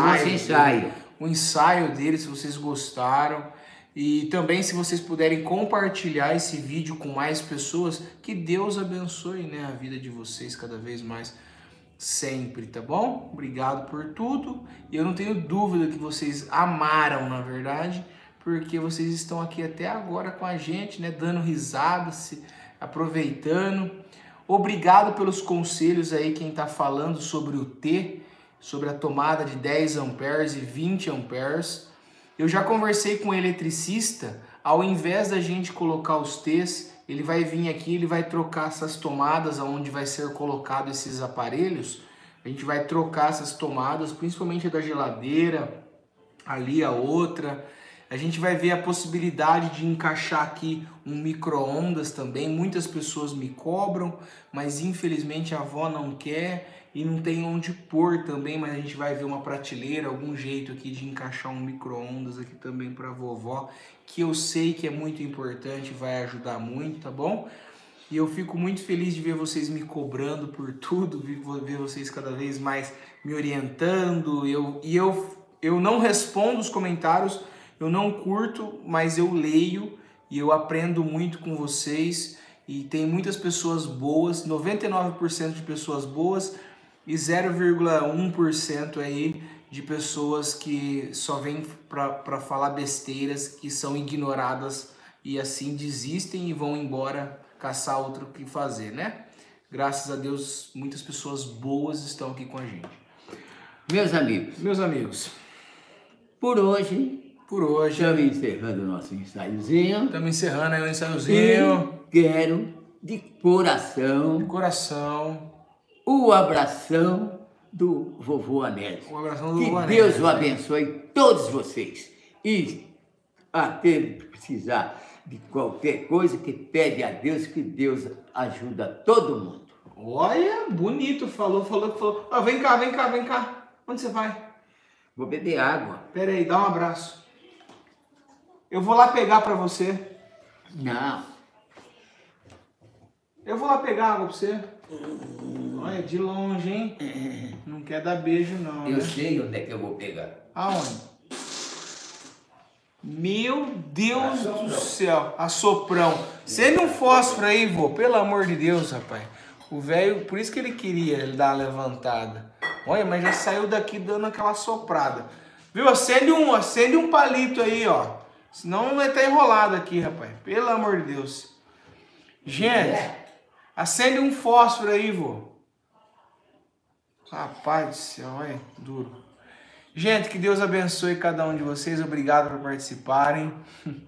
O ensaio dele, se vocês gostaram. E também se vocês puderem compartilhar esse vídeo com mais pessoas, que Deus abençoe, né, a vida de vocês cada vez mais, sempre, tá bom? Obrigado por tudo. E eu não tenho dúvida que vocês amaram, na verdade, porque vocês estão aqui até agora com a gente, né, dando risada, se aproveitando. Obrigado pelos conselhos aí, quem está falando sobre o T, sobre a tomada de 10 amperes e 20 amperes. Eu já conversei com o eletricista, ao invés da gente colocar os T's, ele vai vir aqui, ele vai trocar essas tomadas aonde vai ser colocado esses aparelhos. A gente vai trocar essas tomadas, principalmente a da geladeira, ali a outra. A gente vai ver a possibilidade de encaixar aqui um micro-ondas também. Muitas pessoas me cobram, mas infelizmente a avó não quer e não tem onde pôr também, mas a gente vai ver uma prateleira, algum jeito aqui de encaixar um micro-ondas aqui também para a vovó, que eu sei que é muito importante, vai ajudar muito, tá bom? E eu fico muito feliz de ver vocês me cobrando por tudo, ver vocês cada vez mais me orientando. Eu não respondo os comentários, eu não curto, mas eu leio e eu aprendo muito com vocês. E tem muitas pessoas boas, 99% de pessoas boas e 0,1% aí de pessoas que só vêm para falar besteiras, que são ignoradas e assim desistem e vão embora caçar outro que fazer, né? Graças a Deus, muitas pessoas boas estão aqui com a gente. Meus amigos, por hoje estamos encerrando o nosso ensaiozinho. Estamos encerrando aí o ensaiozinho. E quero, de coração, o abração do vovô Anésio. Um abração do que vovô Anésio. Deus o abençoe todos vocês. E aquele que precisar de qualquer coisa, que pede a Deus, que Deus ajuda todo mundo. Olha, bonito, falou. Ah, vem cá. Onde você vai? Vou beber água. Pera aí, dá um abraço. Eu vou lá pegar pra você. Não. Eu vou lá pegar água pra você. Olha, de longe, hein? Não quer dar beijo, não. Eu né? sei onde é que eu vou pegar. Aonde? Meu Deus do céu. Assoprão. Acende um fósforo aí, vô. Pelo amor de Deus, rapaz. O velho, por isso que ele queria ele dar uma levantada. Olha, mas já saiu daqui dando aquela soprada. Viu? Acende um palito aí, ó. Senão vai estar enrolado aqui, rapaz. Pelo amor de Deus. Gente, acende um fósforo aí, vô. Rapaz do céu, olha, duro. Gente, que Deus abençoe cada um de vocês. Obrigado por participarem.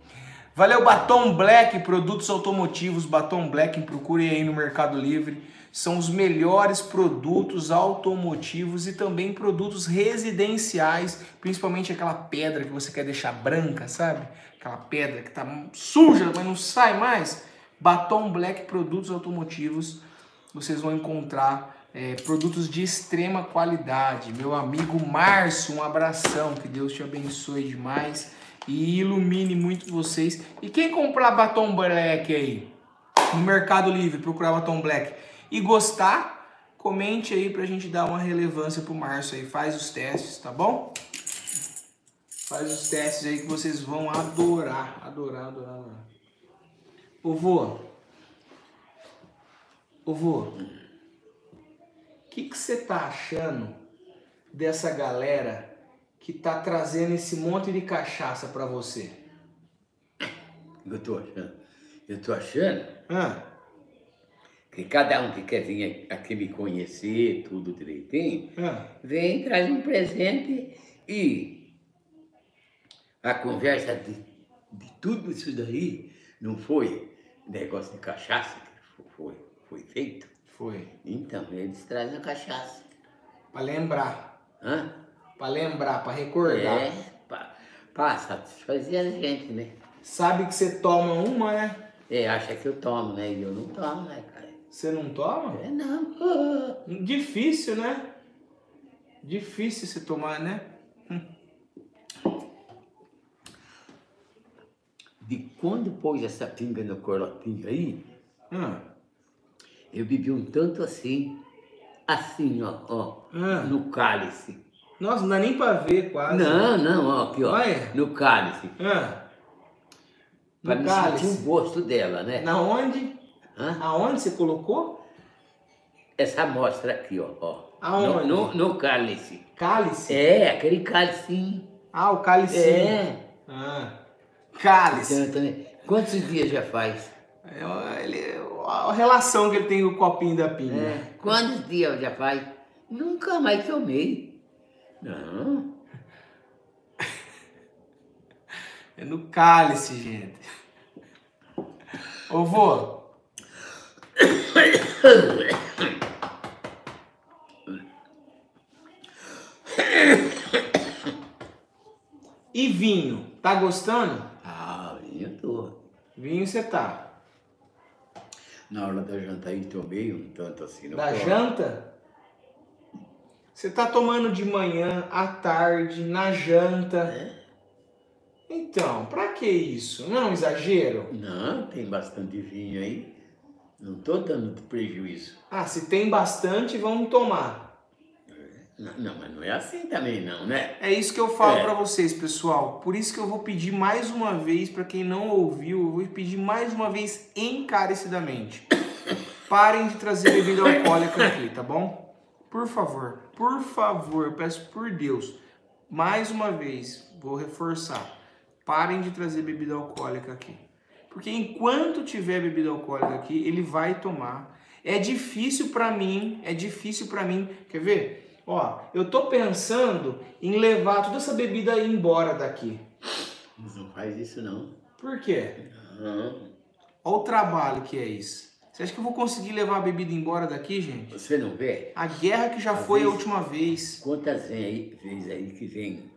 Valeu, Batom Black, produtos automotivos, Batom Black, procure aí no Mercado Livre. São os melhores produtos automotivos e também produtos residenciais, principalmente aquela pedra que você quer deixar branca, sabe? Aquela pedra que tá suja, mas não sai mais. Batom Black Produtos Automotivos, vocês vão encontrar produtos de extrema qualidade. Meu amigo Márcio, um abração, que Deus te abençoe demais e ilumine muito vocês. E quem comprar Batom Black aí, no Mercado Livre, procurar Batom Black e gostar, comente aí pra gente dar uma relevância pro Márcio aí, faz os testes, tá bom? Faz os testes aí que vocês vão adorar, adorar, adorar, adorar. Ô vô, o que você tá achando dessa galera que tá trazendo esse monte de cachaça pra você? Eu tô achando? Eu tô achando Ah, que cada um que quer vir aqui me conhecer, tudo direitinho, vem, traz um presente e a conversa de tudo isso daí não foi negócio de cachaça que foi feito. foi. Então, eles trazem a cachaça. Pra lembrar. Hã? Pra lembrar, pra recordar. É, pra satisfazer a gente, né? Sabe que você toma uma, né? É, acha que eu tomo, né? E eu não tomo, né, cara? Você não toma? É, não. Difícil, né? Difícil você tomar, né? De quando pôs essa pinga no corotinho aí, eu bebi um tanto assim, ó, no cálice. Nossa, não dá nem pra ver quase. Não, ó, aqui, ó, Olha. no cálice. Pra No me cálice. sentir o gosto dela, né? Na onde? Hã? Aonde você colocou? Essa amostra aqui, ó. Aonde? No cálice. Cálice? É, aquele cálicinho. Ah, o cálice. É. Cálice. Então, também. Quantos dias já faz? A relação que ele tem com o copinho da pinga. É. Quantos dias já faz? Nunca mais tomei. Não. É no cálice, gente. Ô, vô. E vinho? Tá gostando? Ah, eu tô. Vinho você tá. Na hora da janta aí tomei um tanto assim. Da janta? Você tá tomando de manhã, à tarde, na janta. É? Então, pra que isso? Não é um exagero? Não, tem bastante vinho aí. Não tô dando prejuízo. Ah, se tem bastante, vamos tomar. Não, mas não é assim também não, né? É isso que eu falo pra vocês, pessoal. Por isso que eu vou pedir mais uma vez, pra quem não ouviu, eu vou pedir mais uma vez encarecidamente. Parem de trazer bebida alcoólica aqui, tá bom? Por favor, eu peço por Deus. Mais uma vez, vou reforçar. Parem de trazer bebida alcoólica aqui. Porque enquanto tiver bebida alcoólica aqui, ele vai tomar. É difícil pra mim. Quer ver? Ó, eu tô pensando em levar toda essa bebida aí embora daqui. Não faz isso não. Por quê? Não. Olha o trabalho que é isso. Você acha que eu vou conseguir levar a bebida embora daqui, gente? Você não vê? A guerra que já Às foi a vezes- última vez. Quantas vezes aí que vem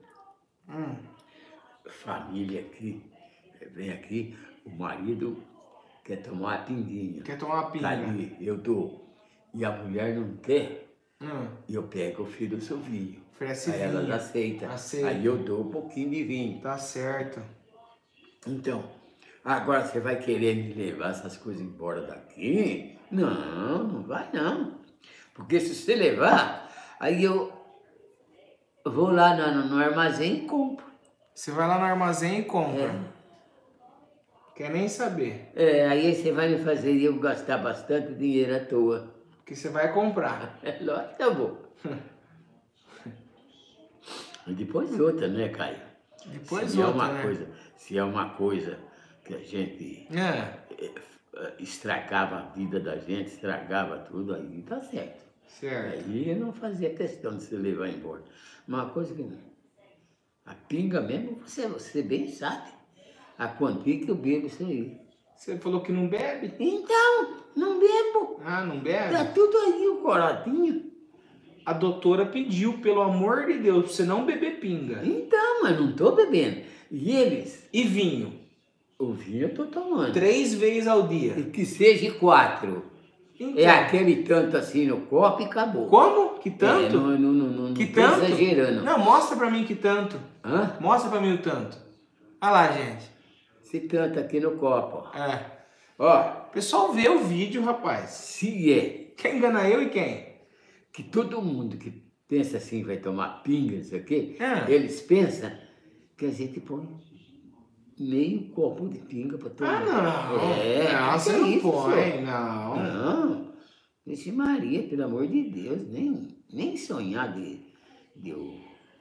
família aqui, vem aqui, o marido quer tomar uma pinguinha. Quer tomar uma Tá pinga? ali, eu dou. E a mulher não quer, e eu pego o filho do seu vinho. Oferece Aí vinho. elas aceitam. Aceita. Aí eu dou um pouquinho de vinho. Tá certo. Então, agora você vai querer me levar essas coisas embora daqui? Não, não vai não. Porque se você levar, aí eu vou lá no armazém e compro. Você vai lá no armazém e compra. Quer nem saber. Aí você vai me fazer eu gastar bastante dinheiro à toa. Porque você vai comprar. Lógico que eu vou. E depois outra, né, Caio? Depois se outra, é uma né? coisa, se é uma coisa que a gente estragava a vida da gente, estragava tudo, aí tá certo. Certo. Aí eu não fazia questão de se levar embora. Uma coisa que a pinga mesmo, você bem sabe a quantia que eu bebo isso aí. Você falou que não bebe? Então, não bebo. Ah, não bebe? Tá tudo aí, o corotinho. A doutora pediu, pelo amor de Deus, pra você não beber pinga. Então, mas não tô bebendo. E eles? E vinho? O vinho eu tô tomando. 3 vezes ao dia. E que seja 4. Então, É aquele tanto assim no copo e acabou. Como? Que tanto? Não Que tô tanto? exagerando. Não, mostra pra mim que tanto. Hã? Mostra pra mim o tanto. Olha lá, gente. Esse tanto aqui no copo, ó. É. Ó, O pessoal vê o vídeo, rapaz. se é Quer enganar eu e quem? que todo mundo que pensa assim vai tomar pinga, isso aqui, É. eles pensam que a gente põe meio copo de pinga pra tomar. Ah, não. É, Não, que você é não isso, põe, senhor? não. Não. Vixe Maria, pelo amor de Deus, nem sonhar de eu...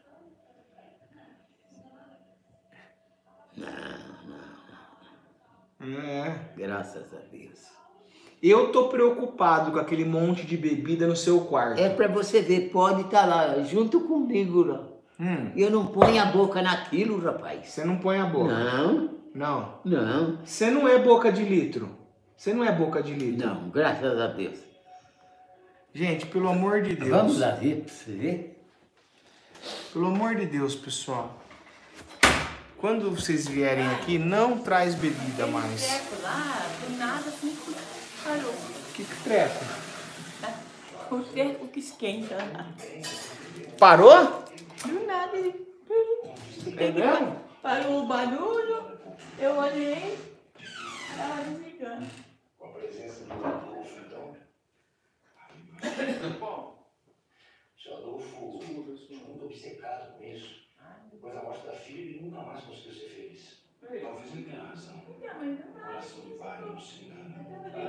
É. Graças a Deus. Eu tô preocupado com aquele monte de bebida no seu quarto. É pra você ver, pode estar lá, junto comigo lá. Eu não ponho a boca naquilo, rapaz. Você não põe a boca? Não, Não. não, Você não é boca de litro. Você não é boca de litro. não, graças a Deus. Gente, pelo amor de Deus. Vamos lá ver pra você ver. Pelo amor de Deus, pessoal. Quando vocês vierem aqui, não traz bebida mais. Treco lá, do nada, assim, parou. Que treco? O treco que esquenta lá. Parou? Do nada, ele... É mesmo? Parou o barulho, eu olhei, tava desligando. Com a presença do Adolfo, então. Bom, o seu Adolfo ficou muito obcecado com isso. Depois da morte da filha, ele nunca mais conseguiu ser feliz. Talvez ele tenha razão. O coração de pai não se engana.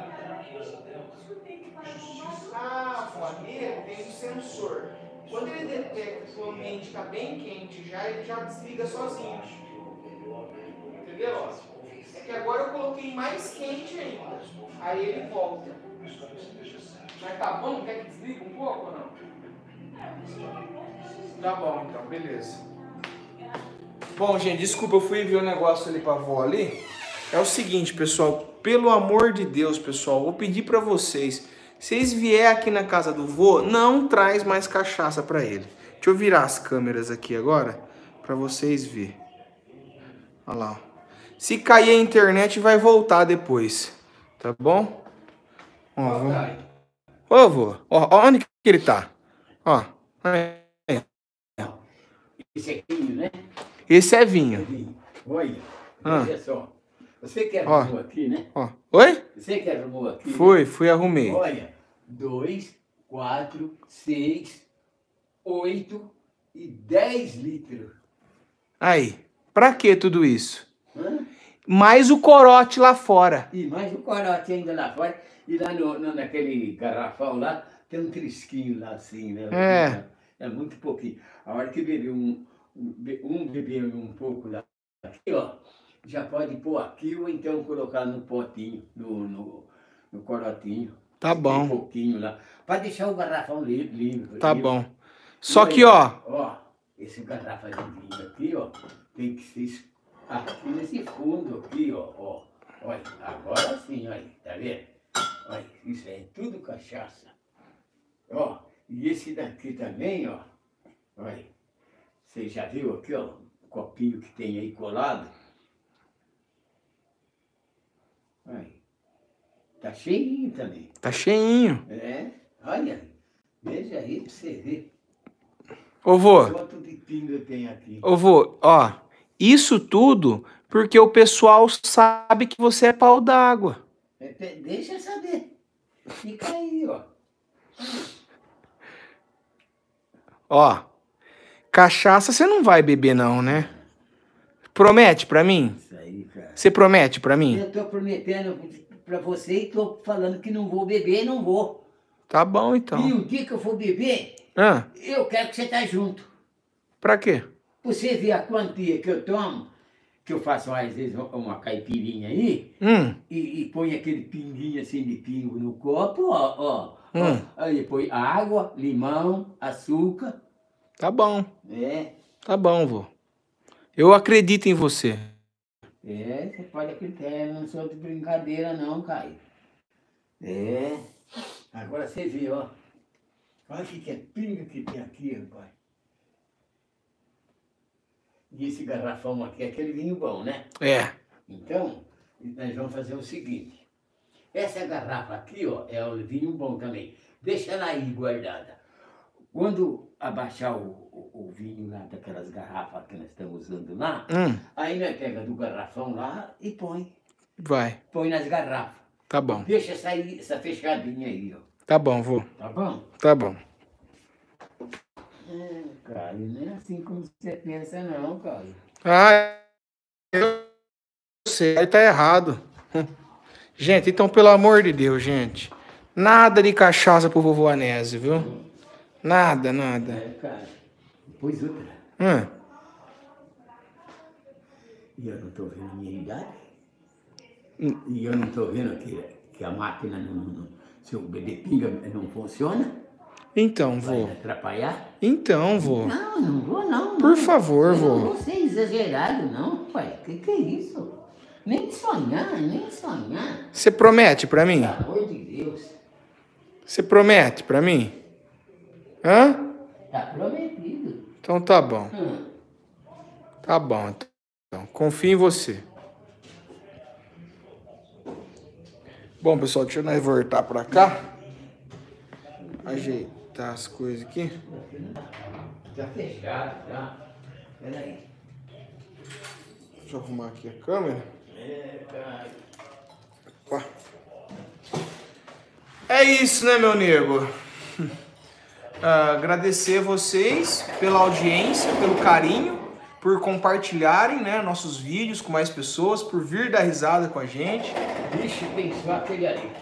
Ah, ali tem um sensor. Quando ele detecta que o ambiente está bem quente já, ele já desliga sozinho. Entendeu? É que agora eu coloquei mais quente ainda. Aí ele volta. Mas tá bom? Quer que desligue um pouco ou não? Tá bom, então, beleza. Bom, gente, desculpa, eu fui ver o negócio ali pra avó ali. É o seguinte, pessoal, pelo amor de Deus, pessoal, vou pedir pra vocês, vocês vier aqui na casa do vô, não traz mais cachaça pra ele. Deixa eu virar as câmeras aqui agora, pra vocês verem. Olha lá. Se cair a internet, vai voltar depois, tá bom? Ó, vamos... Ô, vô, ó, onde que ele tá? Ó, aí. Esse aqui, né? Esse é vinho. Olha, Ah. olha só. Você que Ó. arrumou aqui, né? Ó. Oi? Você que arrumou aqui. né? Fui, arrumei. Olha, 2, 4, 6, 8 e 10 litros. Aí, pra que tudo isso? Hã? Mais o corote lá fora. E mais um corote ainda lá fora. E lá naquele garrafão lá, tem um trisquinho lá assim, né? É muito pouquinho. A hora que beber beber um pouco lá, aqui, ó, já pode pôr aqui ou então colocar no potinho, no corotinho. Tá Tem bom. pouquinho lá. Para deixar o garrafão limpo. Tá bom. Só que, ó, Ó, esse garrafa de vinho aqui, ó, tem que ser aqui nesse fundo aqui, ó. Olha, agora sim, olha, tá vendo? Olha, isso é tudo cachaça. Ó, e esse daqui também, ó. Olha, você já viu aqui, ó, o copinho que tem aí colado? Olha, tá cheinho também. tá cheinho. É, olha, veja aí pra você ver. Ô, vô, Quanto de pinga tem aqui. ó, isso tudo porque o pessoal sabe que você é pau d'água. Deixa eu saber. Fica aí, ó. Ó, cachaça você não vai beber não, né? Promete pra mim? Isso aí, cara. Você promete pra mim? Eu tô prometendo pra você e tô falando que não vou beber, não vou. Tá bom, E então. o dia que eu for beber, Ah, eu quero que você tá junto. pra quê? Você vê a quantia que eu tomo, que eu faço às vezes uma caipirinha aí, e põe aquele pinguinho assim de pingo no copo, ó. Aí põe água, limão, açúcar. Tá bom, É. tá bom, vô. Eu acredito em você. Você pode acreditar, eu não sou de brincadeira não, Caio. Agora você vê, ó. Olha o que é pinga que tem aqui, rapaz. E esse garrafão aqui é aquele vinho bom, né? É. Então, nós vamos fazer o seguinte. Essa garrafa aqui, ó, é o vinho bom também. Deixa ela aí guardada. Quando abaixar o vinho lá daquelas garrafas que nós estamos usando lá, aí nós pega do garrafão lá e põe. Vai. Põe nas garrafas. Tá bom. Deixa sair essa fechadinha aí, ó. Tá bom, vô. Tá bom? Tá bom. Caio, não é assim como você pensa não, Caio. Ah, eu sei. Aí tá errado. Gente, então, pelo amor de Deus, gente. Nada de cachaça pro vovô Anésio, viu? Nada, nada. Cara. Pois outra. E eu não tô vendo a minha idade. E eu não tô vendo que a máquina, se o bebê pinga não funciona. Então, Vai vô. atrapalhar. Então, vô. Não, eu não vou não. Por favor, eu vô. não vou ser exagerado não, pai. Que é isso? Nem sonhar, nem sonhar. Você promete pra mim? Pelo amor de Deus. Você promete pra mim? Hã? Tá prometido. Então tá bom. Tá bom, então. Confio em você. Bom, pessoal, deixa nós voltar pra cá. Ajeitar as coisas aqui. Tá fechado, tá? Peraí. Deixa eu arrumar aqui a câmera. Cara. Opa. É isso, né, meu nego? Agradecer vocês pela audiência, pelo carinho, por compartilharem, né, nossos vídeos com mais pessoas, por vir dar risada com a gente. Vixe, tem só aquele ali.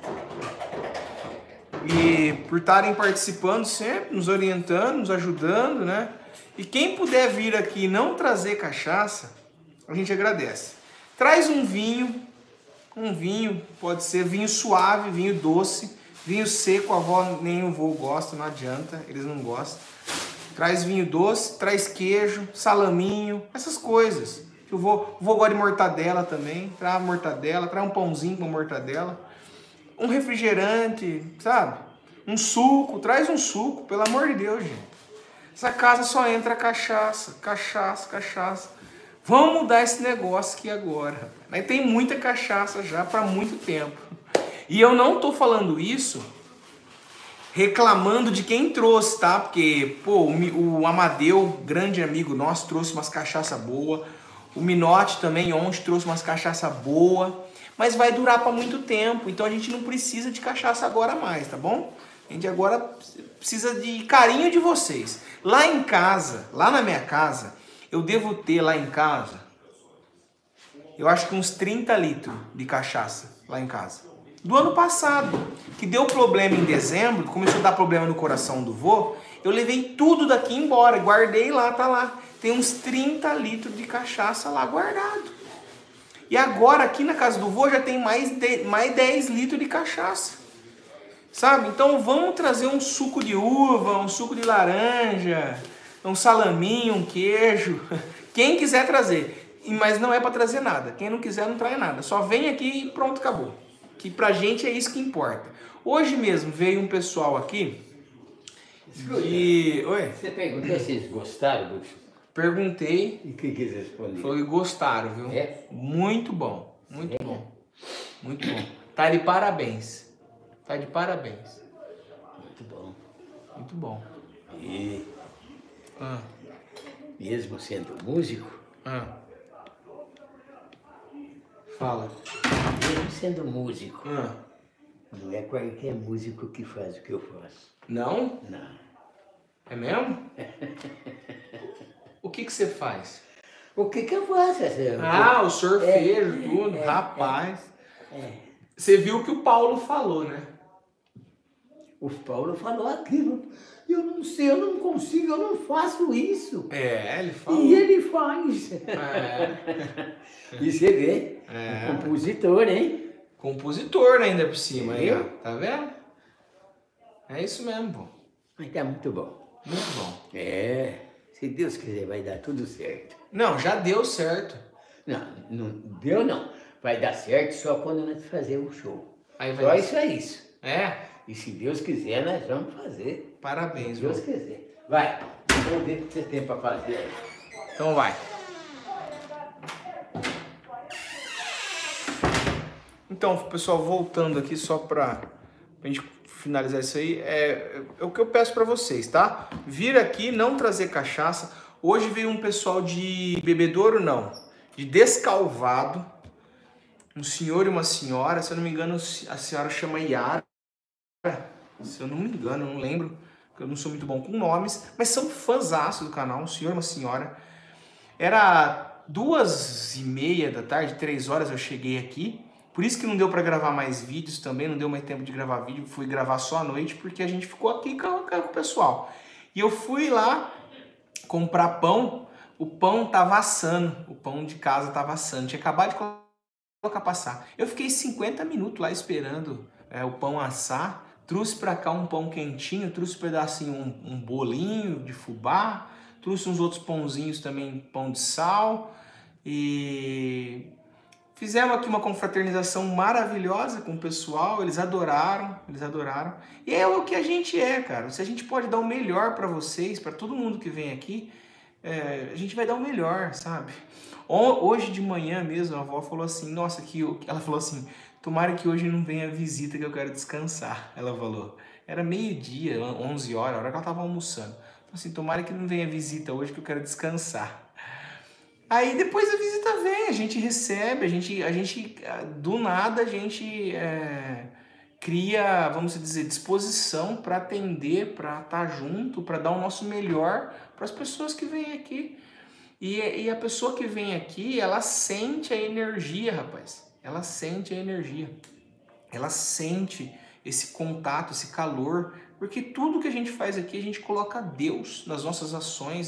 E por estarem participando sempre, nos orientando, nos ajudando, né? E quem puder vir aqui e não trazer cachaça, a gente agradece. Traz um vinho, pode ser vinho suave, vinho doce, vinho seco, a avó nem o vô gosta, não adianta, eles não gostam. Traz vinho doce, traz queijo, salaminho, essas coisas. O vô gosta de mortadela também, traz mortadela, traz um pãozinho com mortadela. Um refrigerante, sabe? Um suco, traz um suco, pelo amor de Deus, gente. Essa casa só entra cachaça, cachaça, cachaça. Vamos mudar esse negócio aqui agora. Mas tem muita cachaça já para muito tempo. E eu não tô falando isso reclamando de quem trouxe, tá? Porque, pô, o Amadeu, grande amigo nosso, trouxe umas cachaça boa. O Minotti também ontem trouxe umas cachaça boa. Mas vai durar para muito tempo, então a gente não precisa de cachaça agora mais, tá bom? A gente agora precisa de carinho de vocês. Lá em casa, lá na minha casa, eu devo ter lá em casa, eu acho que uns 30 litros de cachaça lá em casa. Do ano passado, que deu problema em dezembro, começou a dar problema no coração do vô, eu levei tudo daqui embora, guardei lá, tá lá. Tem uns 30 litros de cachaça lá guardado. E agora aqui na casa do vô já tem mais 10 litros de cachaça. Sabe? Então vamos trazer um suco de uva, um suco de laranja, um salaminho, um queijo. Quem quiser trazer. Mas não é para trazer nada. Quem não quiser não traz nada. Só vem aqui e pronto, acabou. Que pra gente é isso que importa. Hoje mesmo veio um pessoal aqui. E... Oi? Você perguntou se eles gostaram, Bucho? Perguntei. E o que eles responderam? Falou que gostaram, viu? É? Muito bom. Muito bom. Muito bom. Tá de parabéns. Tá de parabéns. Muito bom. Muito bom. E Ah, mesmo sendo músico, ah. Fala. mesmo sendo músico, Ah. não é qualquer músico que faz o que eu faço. Não? Não. É mesmo? O que você faz? O que eu faço? O sorfejo, tudo. Rapaz. Você viu o que o Paulo falou, né? O Paulo falou aquilo. Eu não sei, eu não consigo, eu não faço isso. Ele falou. E ele faz. E você vê, o compositor, hein? Compositor ainda por cima, aí, ó. Viu? Tá vendo? É isso mesmo, pô. Mas tá muito bom. Muito bom. Se Deus quiser vai dar tudo certo. Não, já deu certo. Não, não deu não. Vai dar certo só quando nós fazer o show. Aí Só vai. isso é isso. É? E se Deus quiser, nós vamos fazer. Parabéns, Se Deus vô. quiser. Vai, vamos ver o que você tem para fazer. Então vai. Então, pessoal, voltando aqui só pra gente finalizar isso aí, é o que eu peço pra vocês, tá? Vir aqui, não trazer cachaça. Hoje veio um pessoal de bebedouro, não, de Descalvado, um senhor e uma senhora, se eu não me engano, a senhora chama Yara, se eu não me engano, eu não lembro, porque eu não sou muito bom com nomes, mas são fãzaço do canal, um senhor e uma senhora. Era 2h30 da tarde, 3 horas eu cheguei aqui. Por isso que não deu para gravar mais vídeos também, não deu mais tempo de gravar vídeo, fui gravar só à noite, porque a gente ficou aqui com o pessoal. E eu fui lá comprar pão, o pão tava assando, o pão de casa tava assando, tinha acabado de colocar passar. Eu fiquei 50 minutos lá esperando o pão assar, trouxe para cá um pão quentinho, trouxe um pedacinho, um bolinho de fubá, trouxe uns outros pãozinhos também, pão de sal, e fizemos aqui uma confraternização maravilhosa com o pessoal, eles adoraram. E é o que a gente é, cara. Se a gente pode dar o melhor para vocês, para todo mundo que vem aqui, a gente vai dar o melhor, sabe? Hoje de manhã mesmo, a avó falou assim, nossa, ela falou assim, tomara que hoje não venha visita que eu quero descansar, ela falou. Era meio-dia, 11 horas, a hora que ela tava almoçando. Assim, tomara que não venha visita hoje que eu quero descansar. Aí depois a visita vem, a gente recebe, a gente do nada a gente cria, vamos dizer, disposição para atender, para estar junto, para dar o nosso melhor para as pessoas que vêm aqui. E a pessoa que vem aqui, ela sente a energia, rapaz. Ela sente a energia. Ela sente esse contato, esse calor, porque tudo que a gente faz aqui, a gente coloca Deus nas nossas ações,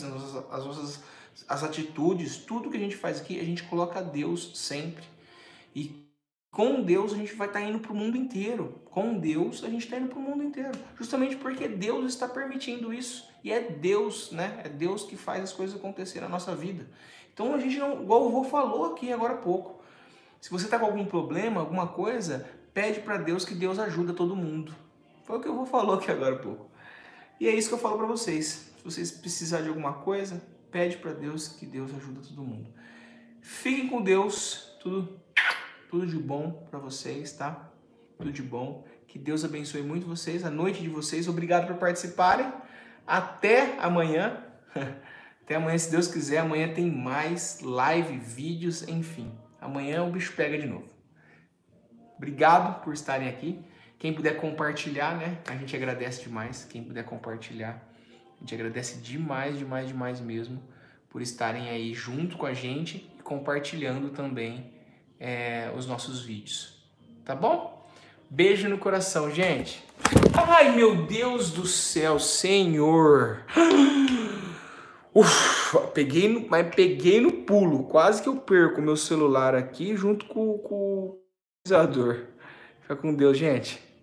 as atitudes, tudo que a gente faz aqui, a gente coloca Deus sempre. E com Deus a gente vai estar indo para o mundo inteiro. Com Deus a gente está indo para o mundo inteiro. Justamente porque Deus está permitindo isso. E é Deus, né? É Deus que faz as coisas acontecer na nossa vida. Então a gente não, igual o vô falou aqui agora há pouco. Se você está com algum problema, alguma coisa, pede para Deus que Deus ajuda todo mundo. Foi o que o vô falou aqui agora há pouco. E é isso que eu falo para vocês. Se vocês precisarem de alguma coisa, pede para Deus que Deus ajuda todo mundo. Fiquem com Deus, tudo de bom para vocês, tá? Tudo de bom. Que Deus abençoe muito vocês, a noite de vocês. Obrigado por participarem. Até amanhã. Até amanhã, se Deus quiser. Amanhã tem mais live, vídeos, enfim. Amanhã o bicho pega de novo. Obrigado por estarem aqui. Quem puder compartilhar, né? A gente agradece demais. Quem puder compartilhar. A gente agradece demais, demais, demais mesmo por estarem aí junto com a gente e compartilhando também os nossos vídeos. Tá bom? Beijo no coração, gente. Ai, meu Deus do céu, Senhor. Peguei no pulo. Quase que eu perco meu celular aqui junto com o utilizador. Fica com Deus, gente.